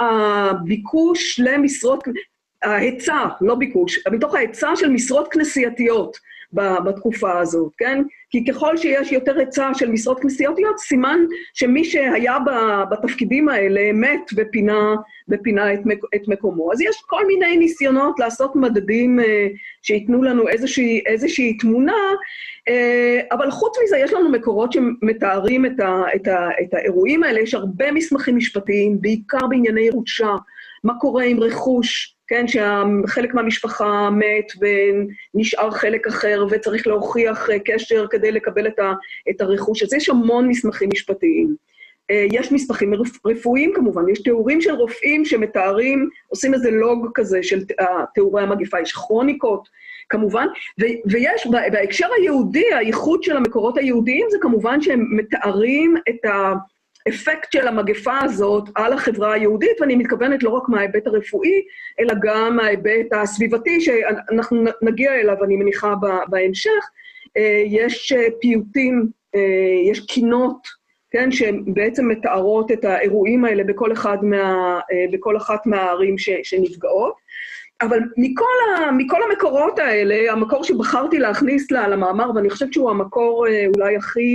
הביקוש למשרות, ההיצע, לא ביקוש, מתוך ההיצע של משרות כנסייתיות. בתקופה הזאת, כן? כי ככל שיש יותר היצע של משרות כנסייתיות, סימן שמי שהיה בתפקידים האלה מת ופינה את מקומו. אז יש כל מיני ניסיונות לעשות מדדים שיתנו לנו איזושהי תמונה, אבל חוץ מזה יש לנו מקורות שמתארים את האירועים האלה, יש הרבה מסמכים משפטיים, בעיקר בענייני ירושה, מה קורה עם רכוש, כן, שחלק מהמשפחה מת ונשאר חלק אחר וצריך להוכיח קשר כדי לקבל את הרכוש. אז יש המון מסמכים משפטיים. יש מסמכים רפואיים כמובן, יש תיאורים של רופאים שמתארים, עושים איזה לוג כזה של תיאורי המגפה, יש כרוניקות כמובן, ויש בהקשר היהודי, הייחוד של המקורות היהודיים זה כמובן שהם מתארים את האפקט של המגפה הזאת על החברה היהודית, ואני מתכוונת לא רק מההיבט הרפואי, אלא גם מההיבט הסביבתי, שאנחנו נגיע אליו, אני מניחה בהמשך. יש פיוטים, יש קינות, כן, שבעצם מתארות את האירועים האלה בכל אחת מהערים שנפגעות. אבל מכל המקורות האלה, המקור שבחרתי להכניס למאמר, ואני חושבת שהוא המקור אולי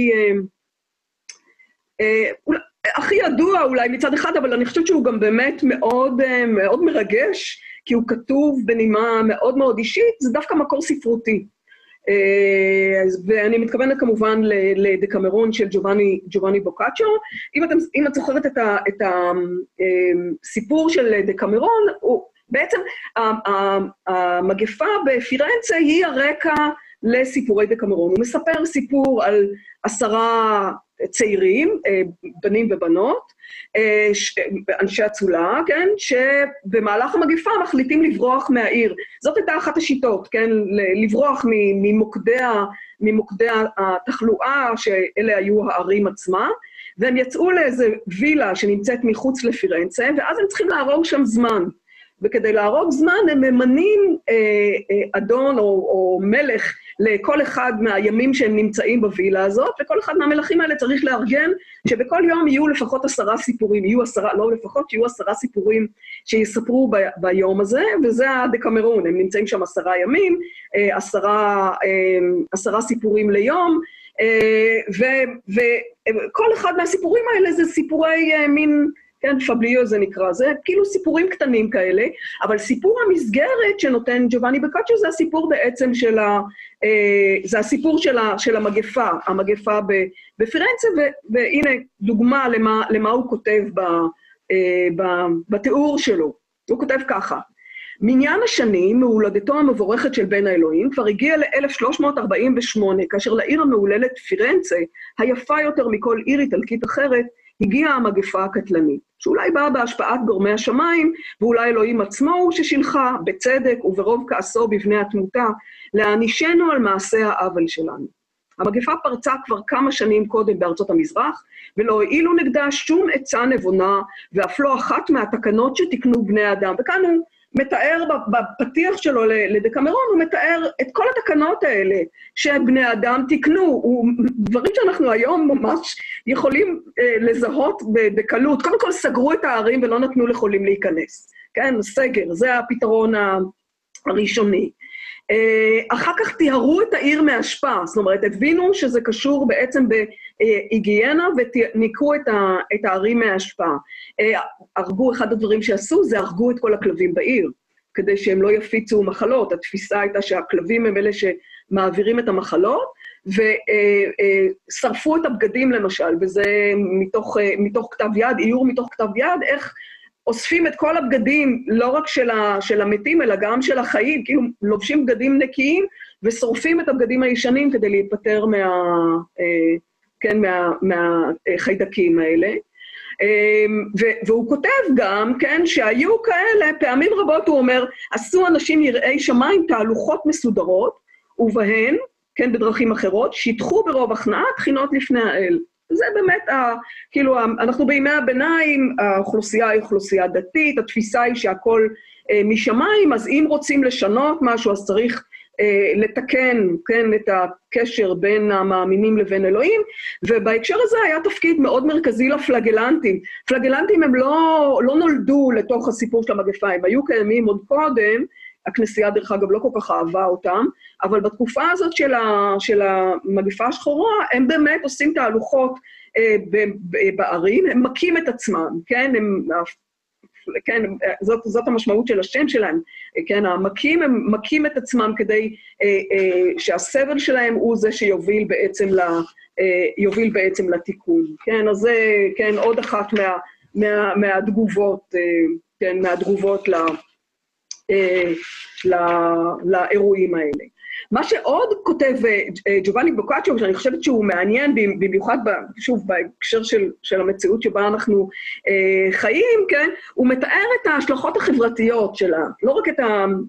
הכי ידוע אולי מצד אחד, אבל אני חושבת שהוא גם באמת מאוד, מאוד מרגש, כי הוא כתוב בנימה מאוד מאוד אישית, זה דווקא מקור ספרותי. ואני מתכוונת כמובן לדקמרון של ג'ובאני בוקאצ'ו. אם את זוכרת את הסיפור של דקמרון, בעצם המגפה בפירנצה היא הרקע לסיפורי דקמרון. הוא מספר סיפור על 10 צעירים, בנים ובנות, אנשי אצולה, כן, שבמהלך המגפה מחליטים לברוח מהעיר. זאת הייתה אחת השיטות, כן, לברוח ממוקדי התחלואה, שאלה היו הערים עצמה, והם יצאו לאיזה וילה שנמצאת מחוץ לפירנצה, ואז הם צריכים להרוג שם זמן. וכדי להרוג זמן הם ממנים אדון או מלך לכל אחד מהימים שהם נמצאים בווילה הזאת, וכל אחד מהמלכים האלה צריך לארגן שבכל יום יהיו לפחות 10 סיפורים, יהיו 10 סיפורים שיספרו ביום הזה, וזה הדקמרון, הם נמצאים שם 10 ימים, 10 סיפורים ליום, וכל אחד מהסיפורים האלה זה סיפורי מין, כן, פבליו זה נקרא, זה כאילו סיפורים קטנים כאלה, אבל סיפור המסגרת שנותן ג'ובאני בוקאצ'ו זה הסיפור בעצם זה הסיפור של המגפה בפירנצה, והנה דוגמה למה הוא כותב בתיאור שלו. הוא כותב ככה: מניין השנים מהולדתו המבורכת של בן האלוהים כבר הגיע ל-1348, כאשר לעיר המהוללת פירנצה, היפה יותר מכל עיר איטלקית אחרת, הגיעה המגפה הקטלנית, שאולי באה בהשפעת גורמי השמיים, ואולי אלוהים עצמו הוא ששילחה, בצדק וברוב כעסו בבני התמותה, להענישנו על מעשה העוול שלנו. המגפה פרצה כבר כמה שנים קודם בארצות המזרח, ולא הועילו נגדה שום עצה נבונה, ואף לא אחת מהתקנות שתקנו בני האדם. וכאן הוא מתאר בפתיח שלו לדקמרון, הוא מתאר את כל התקנות האלה שבני האדם תקנו, דברים שאנחנו היום ממש יכולים לזהות בקלות. קודם כל סגרו את הערים ולא נתנו לחולים להיכנס. כן, סגר, זה הפתרון הראשוני. אחר כך תיארו את העיר מהשפעה, זאת אומרת, הבינו שזה קשור בעצם בהיגיינה, וניקו את הערים מהשפעה. אחד הדברים שעשו זה הרגו את כל הכלבים בעיר, כדי שהם לא יפיצו מחלות. התפיסה הייתה שהכלבים הם אלה שמעבירים את המחלות, ושרפו את הבגדים למשל, וזה מתוך כתב יד, איור מתוך כתב יד, איך אוספים את כל הבגדים, לא רק של המתים, אלא גם של החיים, כאילו לובשים בגדים נקיים, ושורפים את הבגדים הישנים כדי להיפטר מהחיידקים האלה. והוא כותב גם, כן, שהיו כאלה, פעמים רבות הוא אומר, עשו אנשים יראי שמיים תהלוכות מסודרות, ובהן, כן, בדרכים אחרות, שיתחו ברוב הכנעה תחינות לפני האל. זה באמת, כאילו, אנחנו בימי הביניים, האוכלוסייה היא אוכלוסייה דתית, התפיסה היא שהכל משמיים, אז אם רוצים לשנות משהו, אז צריך לתקן, כן, את הקשר בין המאמינים לבין אלוהים, ובהקשר הזה היה תפקיד מאוד מרכזי לפלגלנטים. פלגלנטים הם לא נולדו לתוך הסיפור של המגפה, הם היו קיימים עוד קודם, הכנסייה דרך אגב לא כל כך אהבה אותם, אבל בתקופה הזאת של המגפה השחורה, הם באמת עושים תהלוכות בערים, הם מכים את עצמם, כן? כן, זאת המשמעות של השם שלהם, כן, המכים, הם מכים את עצמם כדי שהסבל שלהם הוא זה שיוביל בעצם לתיקון, כן, אז זה, כן, עוד אחת מהתגובות, כן, מהתגובות לאירועים האלה. מה שעוד כותב ג'ובאני בוקאצ'ו, שאני חושבת שהוא מעניין, במיוחד, שוב, בהקשר של המציאות שבה אנחנו חיים, כן, הוא מתאר את ההשלכות החברתיות שלה, לא רק את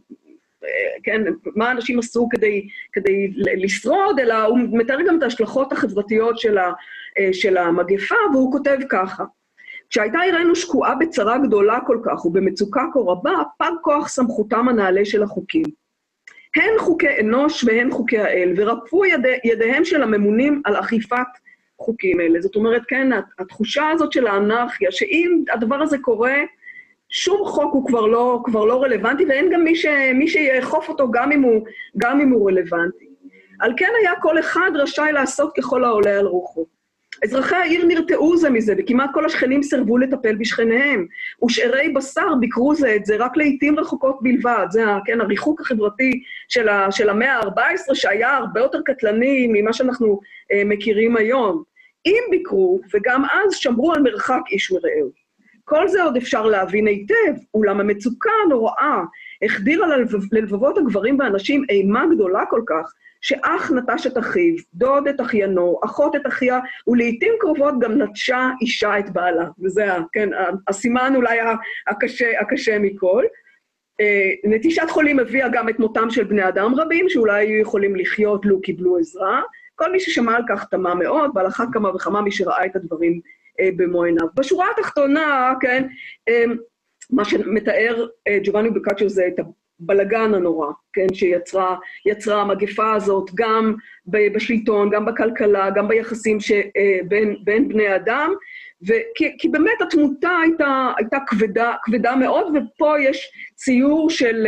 כן, מה אנשים עשו כדי לשרוד, אלא הוא מתאר גם את ההשלכות החברתיות של המגפה, והוא כותב ככה, כשהייתה עירנו שקועה בצרה גדולה כל כך, ובמצוקה כה רבה, פג כוח סמכותם הנעלה של החוקים. הן חוקי אנוש והן חוקי האל, ורפו ידיהם של הממונים על אכיפת חוקים אלה. זאת אומרת, כן, התחושה הזאת של האנרכיה, שאם הדבר הזה קורה, שום חוק הוא כבר לא רלוונטי, ואין גם מי שיאכוף אותו גם אם הוא רלוונטי. על כן היה כל אחד רשאי לעשות ככל העולה על רוחו. אזרחי העיר נרתעו זה מזה, וכמעט כל השכנים סירבו לטפל בשכניהם, ושארי בשר ביקרו זה את זה רק לעתים רחוקות בלבד, זה כן, הריחוק החברתי של המאה ה-14, שהיה הרבה יותר קטלני ממה שאנחנו מכירים היום. אם ביקרו, וגם אז שמרו על מרחק איש מרעהו. כל זה עוד אפשר להבין היטב, אולם המצוקה הנוראה החדירה ללבבות הגברים והנשים אימה גדולה כל כך, שאח נטש את אחיו, דוד את אחיינו, אחות את אחיה, ולעיתים קרובות גם נטשה אישה את בעלה. וזה, כן, הסימן אולי הקשה מכל. נטישת חולים הביאה גם את מותם של בני אדם רבים, שאולי היו יכולים לחיות לו קיבלו עזרה. כל מי ששמע על כך תמה מאוד, ועל אחת כמה וכמה מי שראה את הדברים במו עיניו. בשורה התחתונה, כן, מה שמתאר ג'ובאני בוקאצ'ו זה את הבלגן הנורא, כן, שיצרה המגפה הזאת, גם בשלטון, גם בכלכלה, גם ביחסים בין בני אדם, כי באמת התמותה הייתה כבדה מאוד, ופה יש ציור של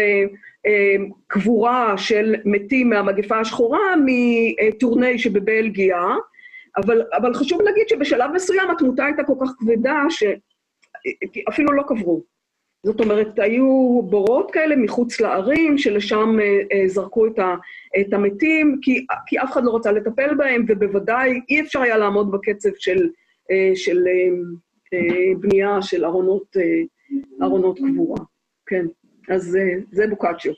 קבורה של מתים מהמגפה השחורה מטורני שבבלגיה, אבל חשוב להגיד שבשלב מסוים התמותה הייתה כל כך כבדה שאפילו לא קברו. זאת אומרת, היו בורות כאלה מחוץ לערים, שלשם זרקו את המתים, כי אף אחד לא רצה לטפל בהם, ובוודאי אי אפשר היה לעמוד בקצב של בנייה של ארונות קבורה. כן, אז זה בוקאצ'ו.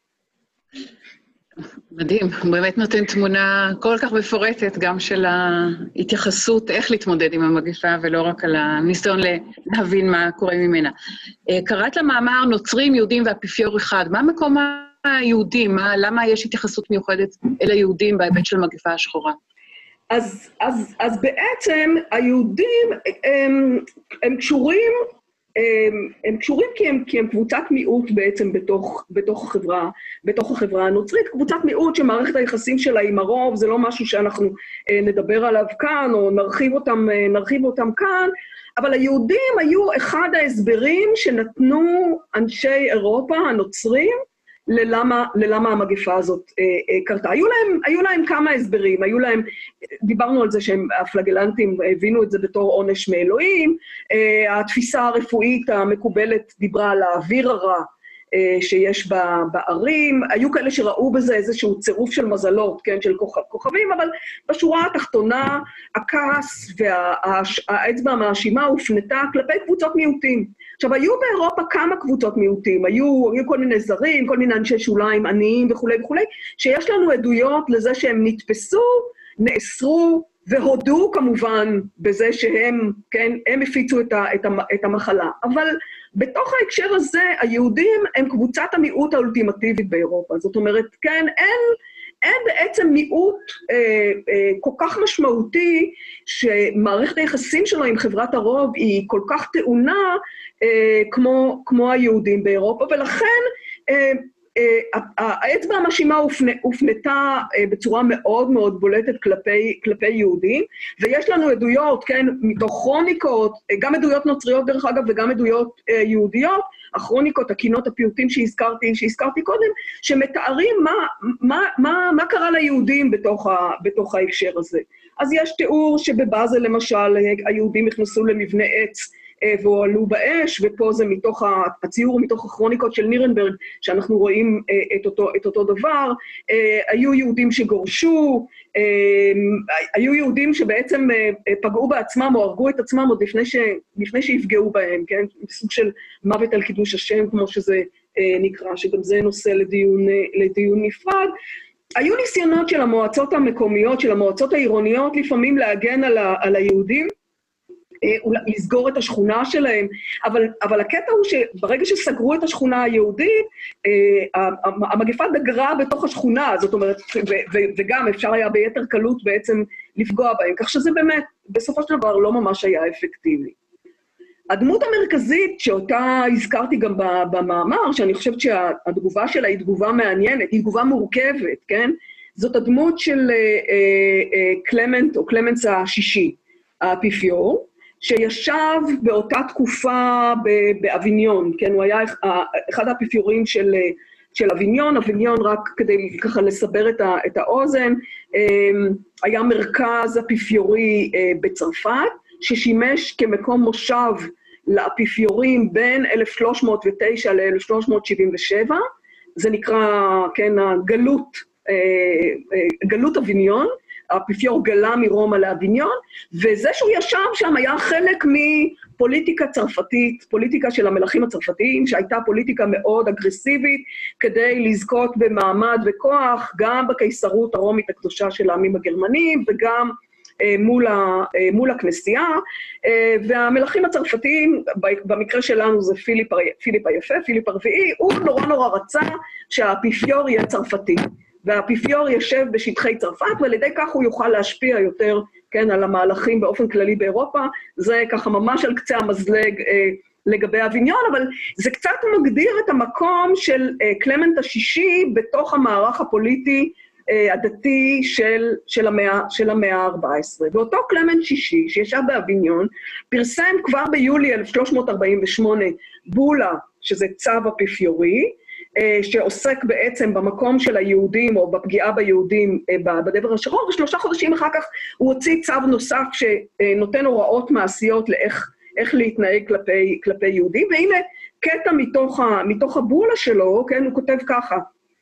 מדהים, הוא באמת נותן תמונה כל כך מפורטת, גם של ההתייחסות, איך להתמודד עם המגפה, ולא רק על הניסיון להבין מה קורה ממנה. קראת למאמר נוצרים, יהודים והאפיפיור אחד. מה מקום היהודים? למה יש התייחסות מיוחדת אל היהודים בהיבט של המגפה השחורה? אז בעצם היהודים הם קשורים כי הם קבוצת מיעוט בעצם בתוך החברה הנוצרית, קבוצת מיעוט שמערכת היחסים שלה עם הרוב, זה לא משהו שאנחנו נדבר עליו כאן, או נרחיב אותם כאן, אבל היהודים היו אחד ההסברים שנתנו אנשי אירופה הנוצרים, ללמה המגפה הזאת קרתה. היו להם כמה הסברים, דיברנו על זה שהם הפלגלנטים הבינו את זה בתור עונש מאלוהים, התפיסה הרפואית המקובלת דיברה על האוויר הרע שיש בערים, היו כאלה שראו בזה איזשהו צירוף של מזלות, כן, של כוכבים, אבל בשורה התחתונה הכעס והאצבע המאשימה הופנתה כלפי קבוצות מיעוטים. עכשיו, היו באירופה כמה קבוצות מיעוטים, היו כל מיני זרים, כל מיני אנשי שוליים, עניים וכו' וכו', שיש לנו עדויות לזה שהם נתפסו, נאסרו, והודו כמובן בזה שהם, כן, הם הפיצו את המחלה. אבל בתוך ההקשר הזה, היהודים הם קבוצת המיעוט האולטימטיבית באירופה. זאת אומרת, כן, אין בעצם מיעוט כל כך משמעותי, שמערכת היחסים שלו עם חברת הרוב היא כל כך טעונה, כמו היהודים באירופה, ולכן האצבע המאשימה הופנתה בצורה מאוד מאוד בולטת כלפי יהודים, ויש לנו עדויות, כן, מתוך כרוניקות, גם עדויות נוצריות דרך אגב, וגם עדויות יהודיות, הכרוניקות, הקינות, הפיוטים שהזכרתי קודם, שמתארים מה קרה ליהודים בתוך ההקשר הזה. אז יש תיאור שבבאזל למשל, היהודים נכנסו למבנה עץ, והועלו באש, ופה זה מתוך הציור, מתוך הכרוניקות של נירנברג, שאנחנו רואים את אותו דבר. היו יהודים שגורשו, היו יהודים שבעצם פגעו בעצמם או הרגו את עצמם עוד לפני שיפגעו בהם, כן? סוג של מוות על קידוש השם, כמו שזה נקרא, שגם זה נושא לדיון נפרד. היו ניסיונות של המועצות המקומיות, של המועצות העירוניות, לפעמים להגן על היהודים, לסגור את השכונה שלהם, אבל הקטע הוא שברגע שסגרו את השכונה היהודית, המגפה דגרה בתוך השכונה, זאת אומרת, וגם אפשר היה ביתר קלות בעצם לפגוע בהם, כך שזה באמת, בסופו של דבר לא ממש היה אפקטיבי. הדמות המרכזית שאותה הזכרתי גם במאמר, שאני חושבת שהתגובה שלה היא תגובה מעניינת, היא תגובה מורכבת, כן? זאת הדמות של קלמנט או קלמנס השישי, האפיפיור, שישב באותה תקופה באביניון, כן? הוא היה אחד האפיפיורים של אביניון, אביניון רק כדי ככה לסבר את האוזן, היה מרכז אפיפיורי בצרפת, ששימש כמקום מושב לאפיפיורים בין 1309 ל-1377, זה נקרא, כן, גלות אביניון, האפיפיור גלה מרומא לאביניון, וזה שהוא ישב שם היה חלק מפוליטיקה צרפתית, פוליטיקה של המלכים הצרפתיים, שהייתה פוליטיקה מאוד אגרסיבית, כדי לזכות במעמד וכוח, גם בקיסרות הרומית הקדושה של העמים הגרמנים, וגם מול הכנסייה, והמלכים הצרפתיים, במקרה שלנו זה פיליפ היפה, פיליפ הרביעי, הוא נורא רצה שהאפיפיור יהיה צרפתי. והאפיפיור ישב בשטחי צרפת, ועל ידי כך הוא יוכל להשפיע יותר, כן, על המהלכים באופן כללי באירופה. זה ככה ממש על קצה המזלג לגבי אביניון, אבל זה קצת מגדיר את המקום של קלמנט השישי בתוך המערך הפוליטי הדתי של המאה ה-14. ואותו קלמנט שישי, שישב באביניון, פרסם כבר ביולי 1348 בולה, שזה צו אפיפיורי, שעוסק בעצם במקום של היהודים, או בפגיעה ביהודים בדבר השחור, ושלושה חודשים אחר כך הוא הוציא צו נוסף שנותן הוראות מעשיות איך להתנהג כלפי יהודים, והנה קטע מתוך הבולה שלו, כן, הוא כותב ככה,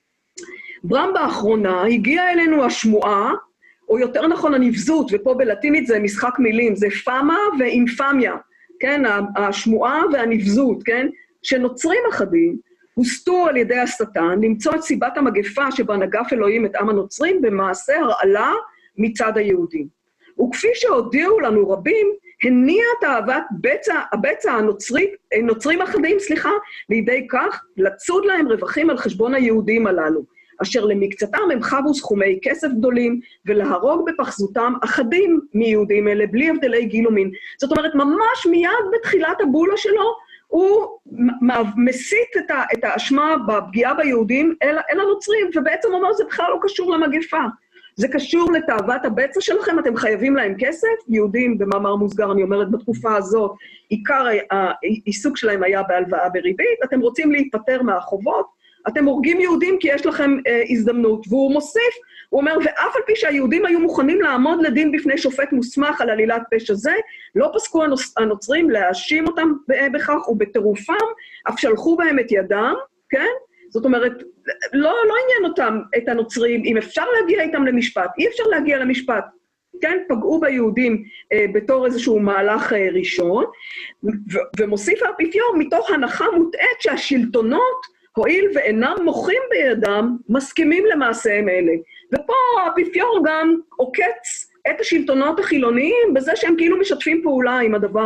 ברם באחרונה הגיעה אלינו השמועה, או יותר נכון הנבזות, ופה בלטינית זה משחק מילים, זה פאמה ואינפמיה, כן, השמועה והנבזות, כן, שנוצרים אחדים, הוסתו על ידי השטן, למצוא את סיבת המגפה שבה נגף אלוהים את עם הנוצרים במעשה הרעלה מצד היהודים. וכפי שהודיעו לנו רבים, הניע את אהבת הבצע נוצרים אחדים, לידי כך לצוד להם רווחים על חשבון היהודים הללו, אשר למקצתם הם חבו סכומי כסף גדולים, ולהרוג בפחזותם אחדים מיהודים אלה, בלי הבדלי גיל ומין. זאת אומרת, ממש מיד בתחילת הבולה שלו, הוא מסית את האשמה בפגיעה ביהודים אל הנוצרים, ובעצם אומר, זה בכלל לא קשור למגפה. זה קשור לתאוות הבצע שלכם, אתם חייבים להם כסף, יהודים, במאמר מוסגר, אני אומרת, בתקופה הזאת, עיקר העיסוק שלהם היה בהלוואה בריבית, אתם רוצים להיפטר מהחובות, אתם הורגים יהודים כי יש לכם הזדמנות, והוא מוסיף, הוא אומר, ואף על פי שהיהודים היו מוכנים לעמוד לדין בפני שופט מוסמך על עלילת פשע זה, לא פסקו הנוצרים להאשים אותם בכך, ובטירופם אף שלחו בהם את ידם, כן? זאת אומרת, לא עניין אותם, את הנוצרים, אם אפשר להגיע איתם למשפט, אי אפשר להגיע למשפט, כן? פגעו ביהודים בתור איזשהו מהלך ראשון, ומוסיף האפיפיור מתוך הנחה מוטעת שהשלטונות, הואיל ואינם מוחים בידם, מסכימים למעשיהם אלה. ופה האפיפיור גם עוקץ את השלטונות החילוניים, בזה שהם כאילו משתפים פעולה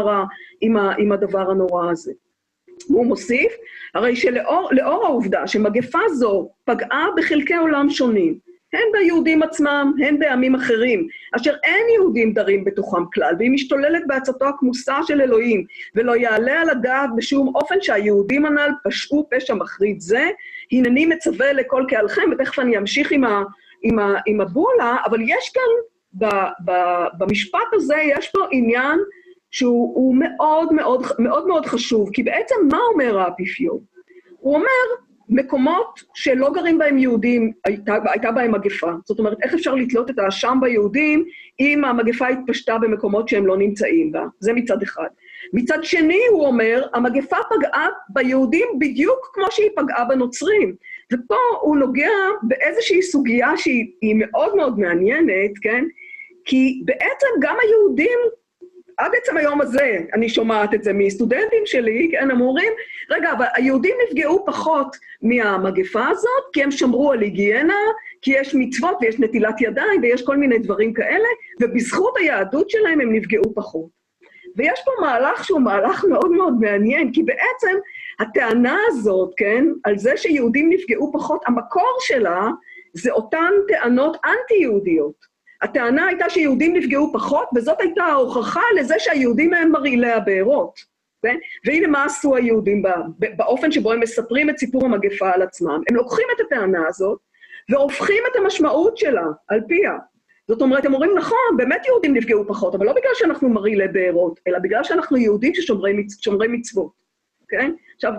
עם הדבר הנורא הזה. הוא מוסיף, הרי שלאור העובדה שמגפה זו פגעה בחלקי עולם שונים, הן ביהודים עצמם, הן בעמים אחרים, אשר אין יהודים דרים בתוכם כלל, והיא משתוללת בעצתו הכמוסה של אלוהים, ולא יעלה על הדעת בשום אופן שהיהודים הנ"ל פשעו פשע מחריד זה, הנני מצווה לכל קהלכם, ותכף אני אמשיך עם הבולה, אבל יש כאן, במשפט הזה יש פה עניין שהוא מאוד מאוד, מאוד מאוד חשוב, כי בעצם מה אומר האפיפיור? הוא אומר, מקומות שלא גרים בהם יהודים, הייתה בהם מגפה. זאת אומרת, איך אפשר לתלות את האשם ביהודים אם המגפה התפשטה במקומות שהם לא נמצאים בה? זה מצד אחד. מצד שני, הוא אומר, המגפה פגעה ביהודים בדיוק כמו שהיא פגעה בנוצרים. ופה הוא נוגע באיזושהי סוגיה שהיא מאוד מאוד מעניינת, כן? כי בעצם גם היהודים, עד עצם היום הזה, אני שומעת את זה מסטודנטים שלי, כן, הם אומרים, רגע, אבל היהודים נפגעו פחות מהמגפה הזאת, כי הם שמרו על היגיינה, כי יש מצוות ויש נטילת ידיים ויש כל מיני דברים כאלה, ובזכות היהדות שלהם הם נפגעו פחות. ויש פה מהלך שהוא מהלך מאוד מאוד מעניין, כי בעצם הטענה הזאת, כן, על זה שיהודים נפגעו פחות, המקור שלה זה אותן טענות אנטי-יהודיות. הטענה הייתה שיהודים נפגעו פחות, וזאת הייתה ההוכחה לזה שהיהודים הם מרעילי הבארות. כן? והנה מה עשו היהודים באופן שבו הם מספרים את סיפור המגפה על עצמם. הם לוקחים את הטענה הזאת, והופכים את המשמעות שלה על פיה. זאת אומרת, הם אומרים, נכון, באמת יהודים נפגעו פחות, אבל לא בגלל שאנחנו מרעילי בארות, אלא בגלל שאנחנו יהודים ששומרי מצוות. כן? עכשיו,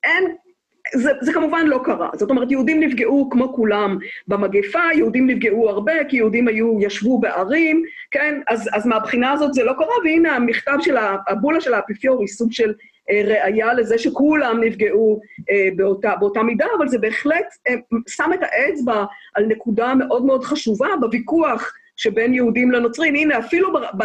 זה כמובן לא קרה. זאת אומרת, יהודים נפגעו כמו כולם במגפה, יהודים נפגעו הרבה, כי יהודים ישבו בערים, כן? אז מהבחינה הזאת זה לא קרה, והנה המכתב של הבולה של האפיפיור היא סוג של ראיה לזה שכולם נפגעו באותה מידה, אבל זה בהחלט שם את האצבע על נקודה מאוד מאוד חשובה בוויכוח שבין יהודים לנוצרים. הנה, אפילו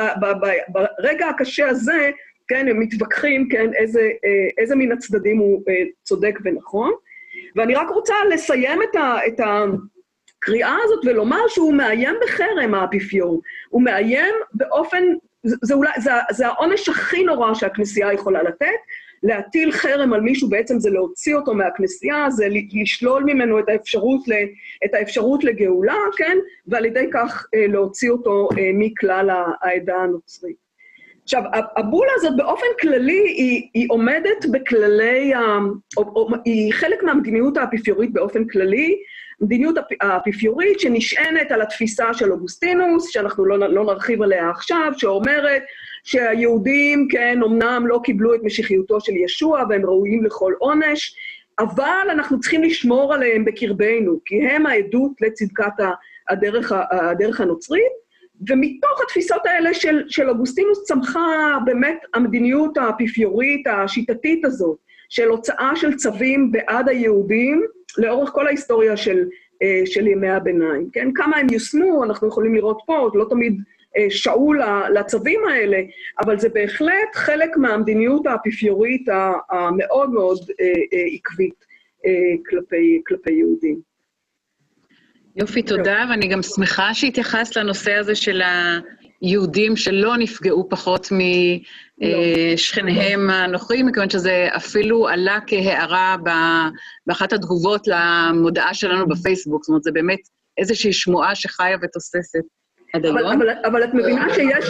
ברגע הקשה הזה, כן, הם מתווכחים, כן, איזה מן הצדדים הוא צודק ונכון. ואני רק רוצה לסיים את הקריאה הזאת ולומר שהוא מאיים בחרם, האפיפיור. הוא מאיים באופן, זה העונש הכי נורא שהכנסייה יכולה לתת, להטיל חרם על מישהו בעצם זה להוציא אותו מהכנסייה, זה לשלול ממנו את האפשרות לגאולה, כן, ועל ידי כך להוציא אותו מכלל העדה הנוצרית. עכשיו, הבולה הזאת באופן כללי היא עומדת בכללי, היא חלק מהמדיניות האפיפיורית באופן כללי, מדיניות האפיפיורית שנשענת על התפיסה של אוגוסטינוס, שאנחנו לא נרחיב עליה עכשיו, שאומרת שהיהודים, כן, אמנם לא קיבלו את משיחיותו של ישוע, והם ראויים לכל עונש, אבל אנחנו צריכים לשמור עליהם בקרבנו, כי הם העדות לצדקת הדרך הנוצרית, ומתוך התפיסות האלה של אוגוסטינוס צמחה באמת המדיניות האפיפיורית השיטתית הזאת, של הוצאה של צווים בעד היהודים, לאורך כל ההיסטוריה של ימי הביניים. כן? כמה הם יושמו, אנחנו יכולים לראות פה, לא תמיד שעו לצווים האלה, אבל זה בהחלט חלק מהמדיניות האפיפיורית המאוד מאוד עקבית כלפי יהודים. יופי, תודה, ואני גם שמחה שהתייחסת לנושא הזה של היהודים שלא נפגעו פחות משכניהם הנוכרים, מכיוון שזה אפילו עלה כהערה באחת התגובות למודעה שלנו בפייסבוק, זאת אומרת, זה באמת איזושהי שמועה שחיה ותוססת עד היום. אבל את מבינה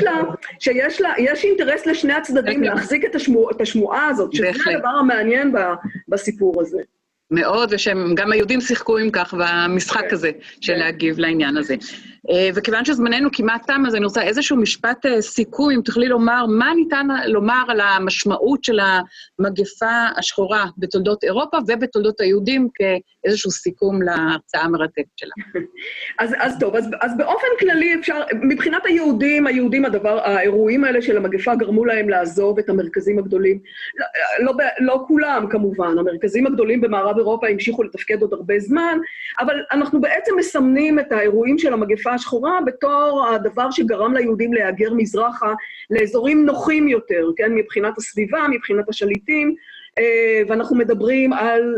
שיש אינטרס לשני הצדדים להחזיק את השמועה הזאת, שזה הדבר המעניין בסיפור הזה. מאוד, ושגם היהודים שיחקו עם כך במשחק הזה של להגיב לעניין הזה. וכיוון שזמננו כמעט תם, אז אני רוצה איזשהו משפט סיכוי, אם תוכלי לומר, מה ניתן לומר על המשמעות של המגפה השחורה בתולדות אירופה ובתולדות היהודים כאיזשהו סיכום להרצאה המרתקת שלה. אז טוב, אז באופן כללי אפשר, מבחינת היהודים האירועים האלה של המגפה גרמו להם לעזוב את המרכזים הגדולים, לא כולם כמובן, המרכזים הגדולים במערב אירופה המשיכו לתפקד עוד הרבה זמן, אבל אנחנו בעצם מסמנים את האירועים של המגפה השחורה בתור הדבר שגרם ליהודים להיאגר מזרחה לאזורים נוחים יותר, כן? מבחינת הסביבה, מבחינת השליטים, ואנחנו מדברים על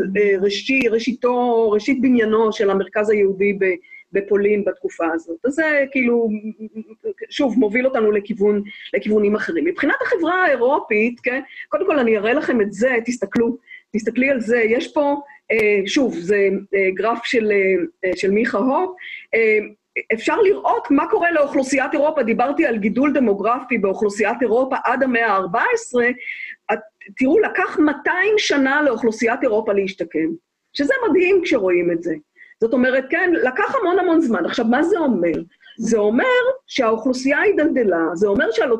ראשית בניינו של המרכז היהודי בפולין בתקופה הזאת. אז זה כאילו, שוב, מוביל אותנו לכיוונים אחרים. מבחינת החברה האירופית, כן? קודם כל אני אראה לכם את זה, תסתכלי על זה, יש פה, שוב, זה גרף של מיכה הופ, אפשר לראות מה קורה לאוכלוסיית אירופה, דיברתי על גידול דמוגרפי באוכלוסיית אירופה עד המאה ה-14, תראו, לקח 200 שנה לאוכלוסיית אירופה להשתקם. שזה מדהים כשרואים את זה. זאת אומרת, כן, לקח המון זמן. עכשיו, מה זה אומר? זה אומר שהאוכלוסייה היא דלדלה, זה אומר שעל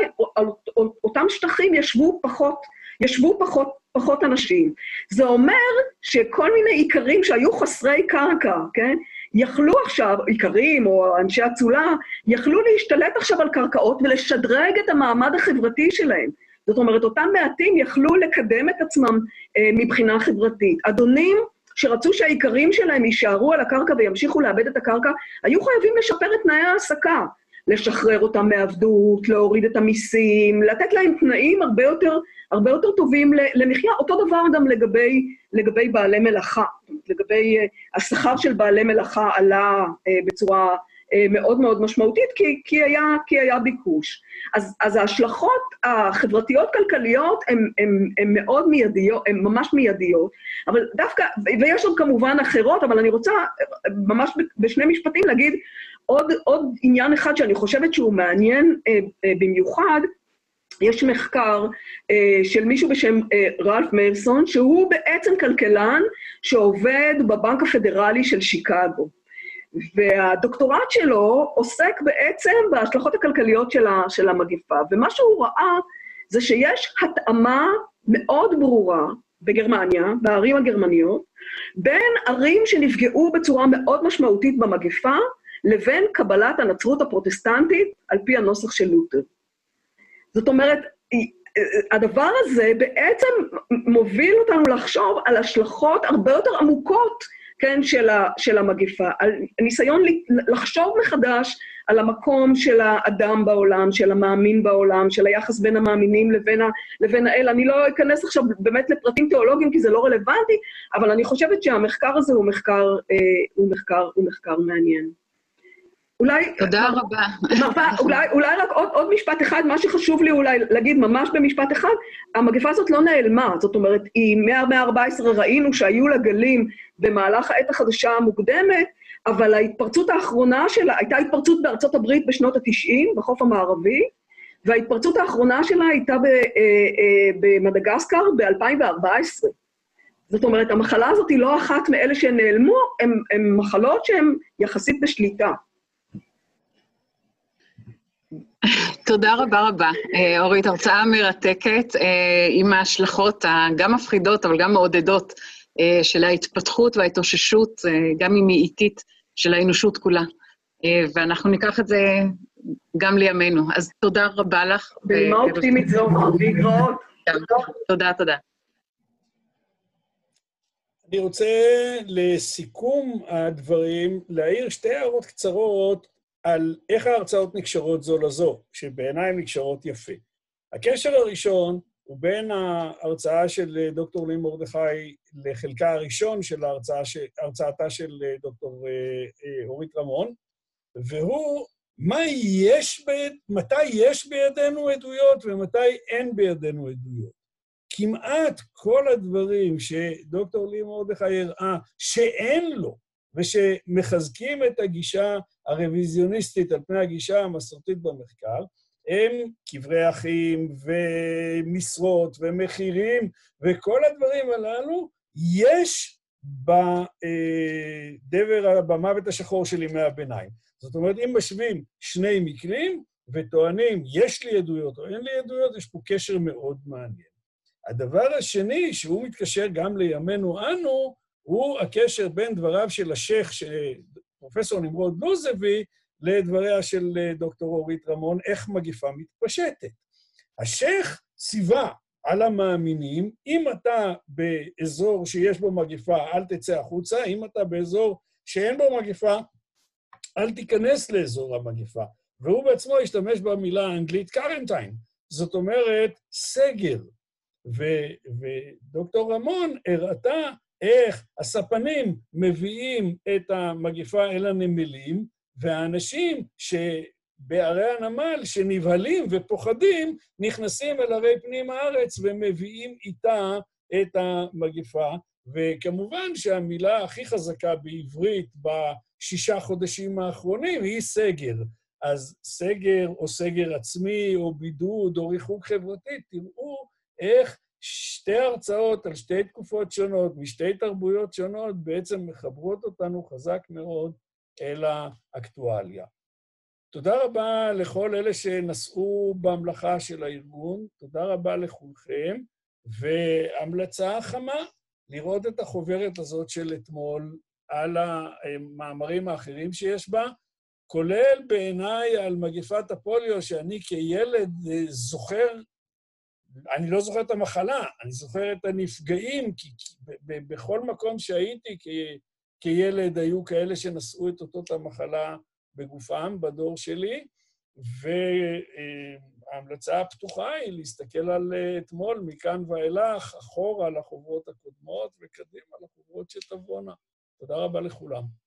אותם שטחים ישבו פחות אנשים. זה אומר שכל מיני עיקרים שהיו חסרי קרקע, כן? יכלו עכשיו, עיקרים או אנשי אצולה, יכלו להשתלט עכשיו על קרקעות ולשדרג את המעמד החברתי שלהם. זאת אומרת, אותם מעטים יכלו לקדם את עצמם מבחינה חברתית. אדונים שרצו שהעיקרים שלהם יישארו על הקרקע וימשיכו לאבד את הקרקע, היו חייבים לשפר את תנאי העסקה, לשחרר אותם מעבדות, להוריד את המיסים, לתת להם תנאים הרבה יותר טובים למחיה. אותו דבר גם לגבי בעלי מלאכה, לגבי השכר של בעלי מלאכה עלה בצורה מאוד מאוד משמעותית, כי היה ביקוש. אז ההשלכות החברתיות-כלכליות הן מאוד מיידיות, הן ממש מיידיות, אבל דווקא, ויש עוד כמובן אחרות, אבל אני רוצה ממש בשני משפטים להגיד עוד עניין אחד שאני חושבת שהוא מעניין במיוחד. יש מחקר של מישהו בשם רלף מלסון, שהוא בעצם כלכלן שעובד בבנק הפדרלי של שיקגו. והדוקטורט שלו עוסק בעצם בהשלכות הכלכליות של המגפה, ומה שהוא ראה זה שיש התאמה מאוד ברורה בגרמניה, בערים הגרמניות, בין ערים שנפגעו בצורה מאוד משמעותית במגפה, לבין קבלת הנצרות הפרוטסטנטית על פי הנוסח של לותר. זאת אומרת, הדבר הזה בעצם מוביל אותנו לחשוב על השלכות הרבה יותר עמוקות, כן, של המגפה, על ניסיון לחשוב מחדש על המקום של האדם בעולם, של המאמין בעולם, של היחס בין המאמינים לבין האל. אני לא אכנס עכשיו באמת לפרטים תיאולוגיים כי זה לא רלוונטי, אבל אני חושבת שהמחקר הזה הוא מחקר מעניין. תודה רבה. אולי רק עוד משפט אחד, מה שחשוב לי אולי להגיד ממש במשפט אחד, המגפה הזאת לא נעלמה, זאת אומרת, מהמאה ה-14 ראינו שהיו לה גלים במהלך העת החדשה המוקדמת, אבל ההתפרצות האחרונה שלה, הייתה התפרצות בארצות הברית בשנות ה-90, בחוף המערבי, וההתפרצות האחרונה שלה הייתה במדגסקר ב-2014. זאת אומרת, המחלה הזאת היא לא אחת מאלה שנעלמו, הן מחלות שהן יחסית בשליטה. תודה רבה. אורית, הרצאה מרתקת, עם ההשלכות גם מפחידות, אבל גם מעודדות של ההתפתחות וההתאוששות, גם אם היא איטית, של האנושות כולה. ואנחנו ניקח את זה גם לימינו. אז תודה רבה לך. במה אופטימית זו, להתראות. תודה. אני רוצה לסיכום הדברים להעיר שתי הערות קצרות על איך ההרצאות נקשרות זו לזו, שבעיניי הן נקשרות יפה. הקשר הראשון הוא בין ההרצאה של דוקטור לי מרדכי לחלקה הראשון של הרצאתה של דוקטור אורית רמון, והוא מתי יש בידינו עדויות ומתי אין בידינו עדויות. כמעט כל הדברים שדוקטור לי מרדכי הראה שאין לו, ושמחזקים את הגישה הרוויזיוניסטית על פני הגישה המסורתית במחקר, הם קברי אחים ומשרות ומחירים וכל הדברים הללו, יש במוות השחור של ימי הביניים. זאת אומרת, אם משווים שני מקרים וטוענים, יש לי עדויות או אין לי עדויות, יש פה קשר מאוד מעניין. הדבר השני, שהוא מתקשר גם לימינו אנו, הוא הקשר בין דבריו של השייך, פרופסור נמרוד לוזבי, לדבריה של דוקטור אורית רמון, איך מגפה מתפשטת. השייך ציווה על המאמינים, אם אתה באזור שיש בו מגפה, אל תצא החוצה, אם אתה באזור שאין בו מגפה, אל תיכנס לאזור המגפה. והוא בעצמו השתמש במילה האנגלית קרנטיין, זאת אומרת סגר. ודוקטור רמון הראתה איך הספנים מביאים את המגפה אל הנמלים, והאנשים שבערי הנמל שנבהלים ופוחדים, נכנסים אל ערי פנים הארץ ומביאים איתה את המגפה. וכמובן שהמילה הכי חזקה בעברית ב6 חודשים האחרונים היא סגר. אז סגר או סגר עצמי או בידוד או ריחוק חברתי, תראו איך שתי הרצאות על שתי תקופות שונות, משתי תרבויות שונות, בעצם מחברות אותנו חזק מאוד אל האקטואליה. תודה רבה לכל אלה שנשאו במלאכה של הארגון, תודה רבה לכולכם, והמלצה חמה לראות את החוברת הזאת של אתמול על המאמרים האחרים שיש בה, כולל בעיניי על מגפת הפוליו, שאני כילד זוכר, אני לא זוכר את המחלה, אני זוכר את הנפגעים, כי בכל מקום שהייתי כילד היו כאלה שנשאו את אותות המחלה בגופם, בדור שלי, וההמלצה הפתוחה היא להסתכל על אתמול, מכאן ואילך, אחורה לחוברות הקודמות, וקדימה לחוברות שתבואנה. תודה רבה לכולם.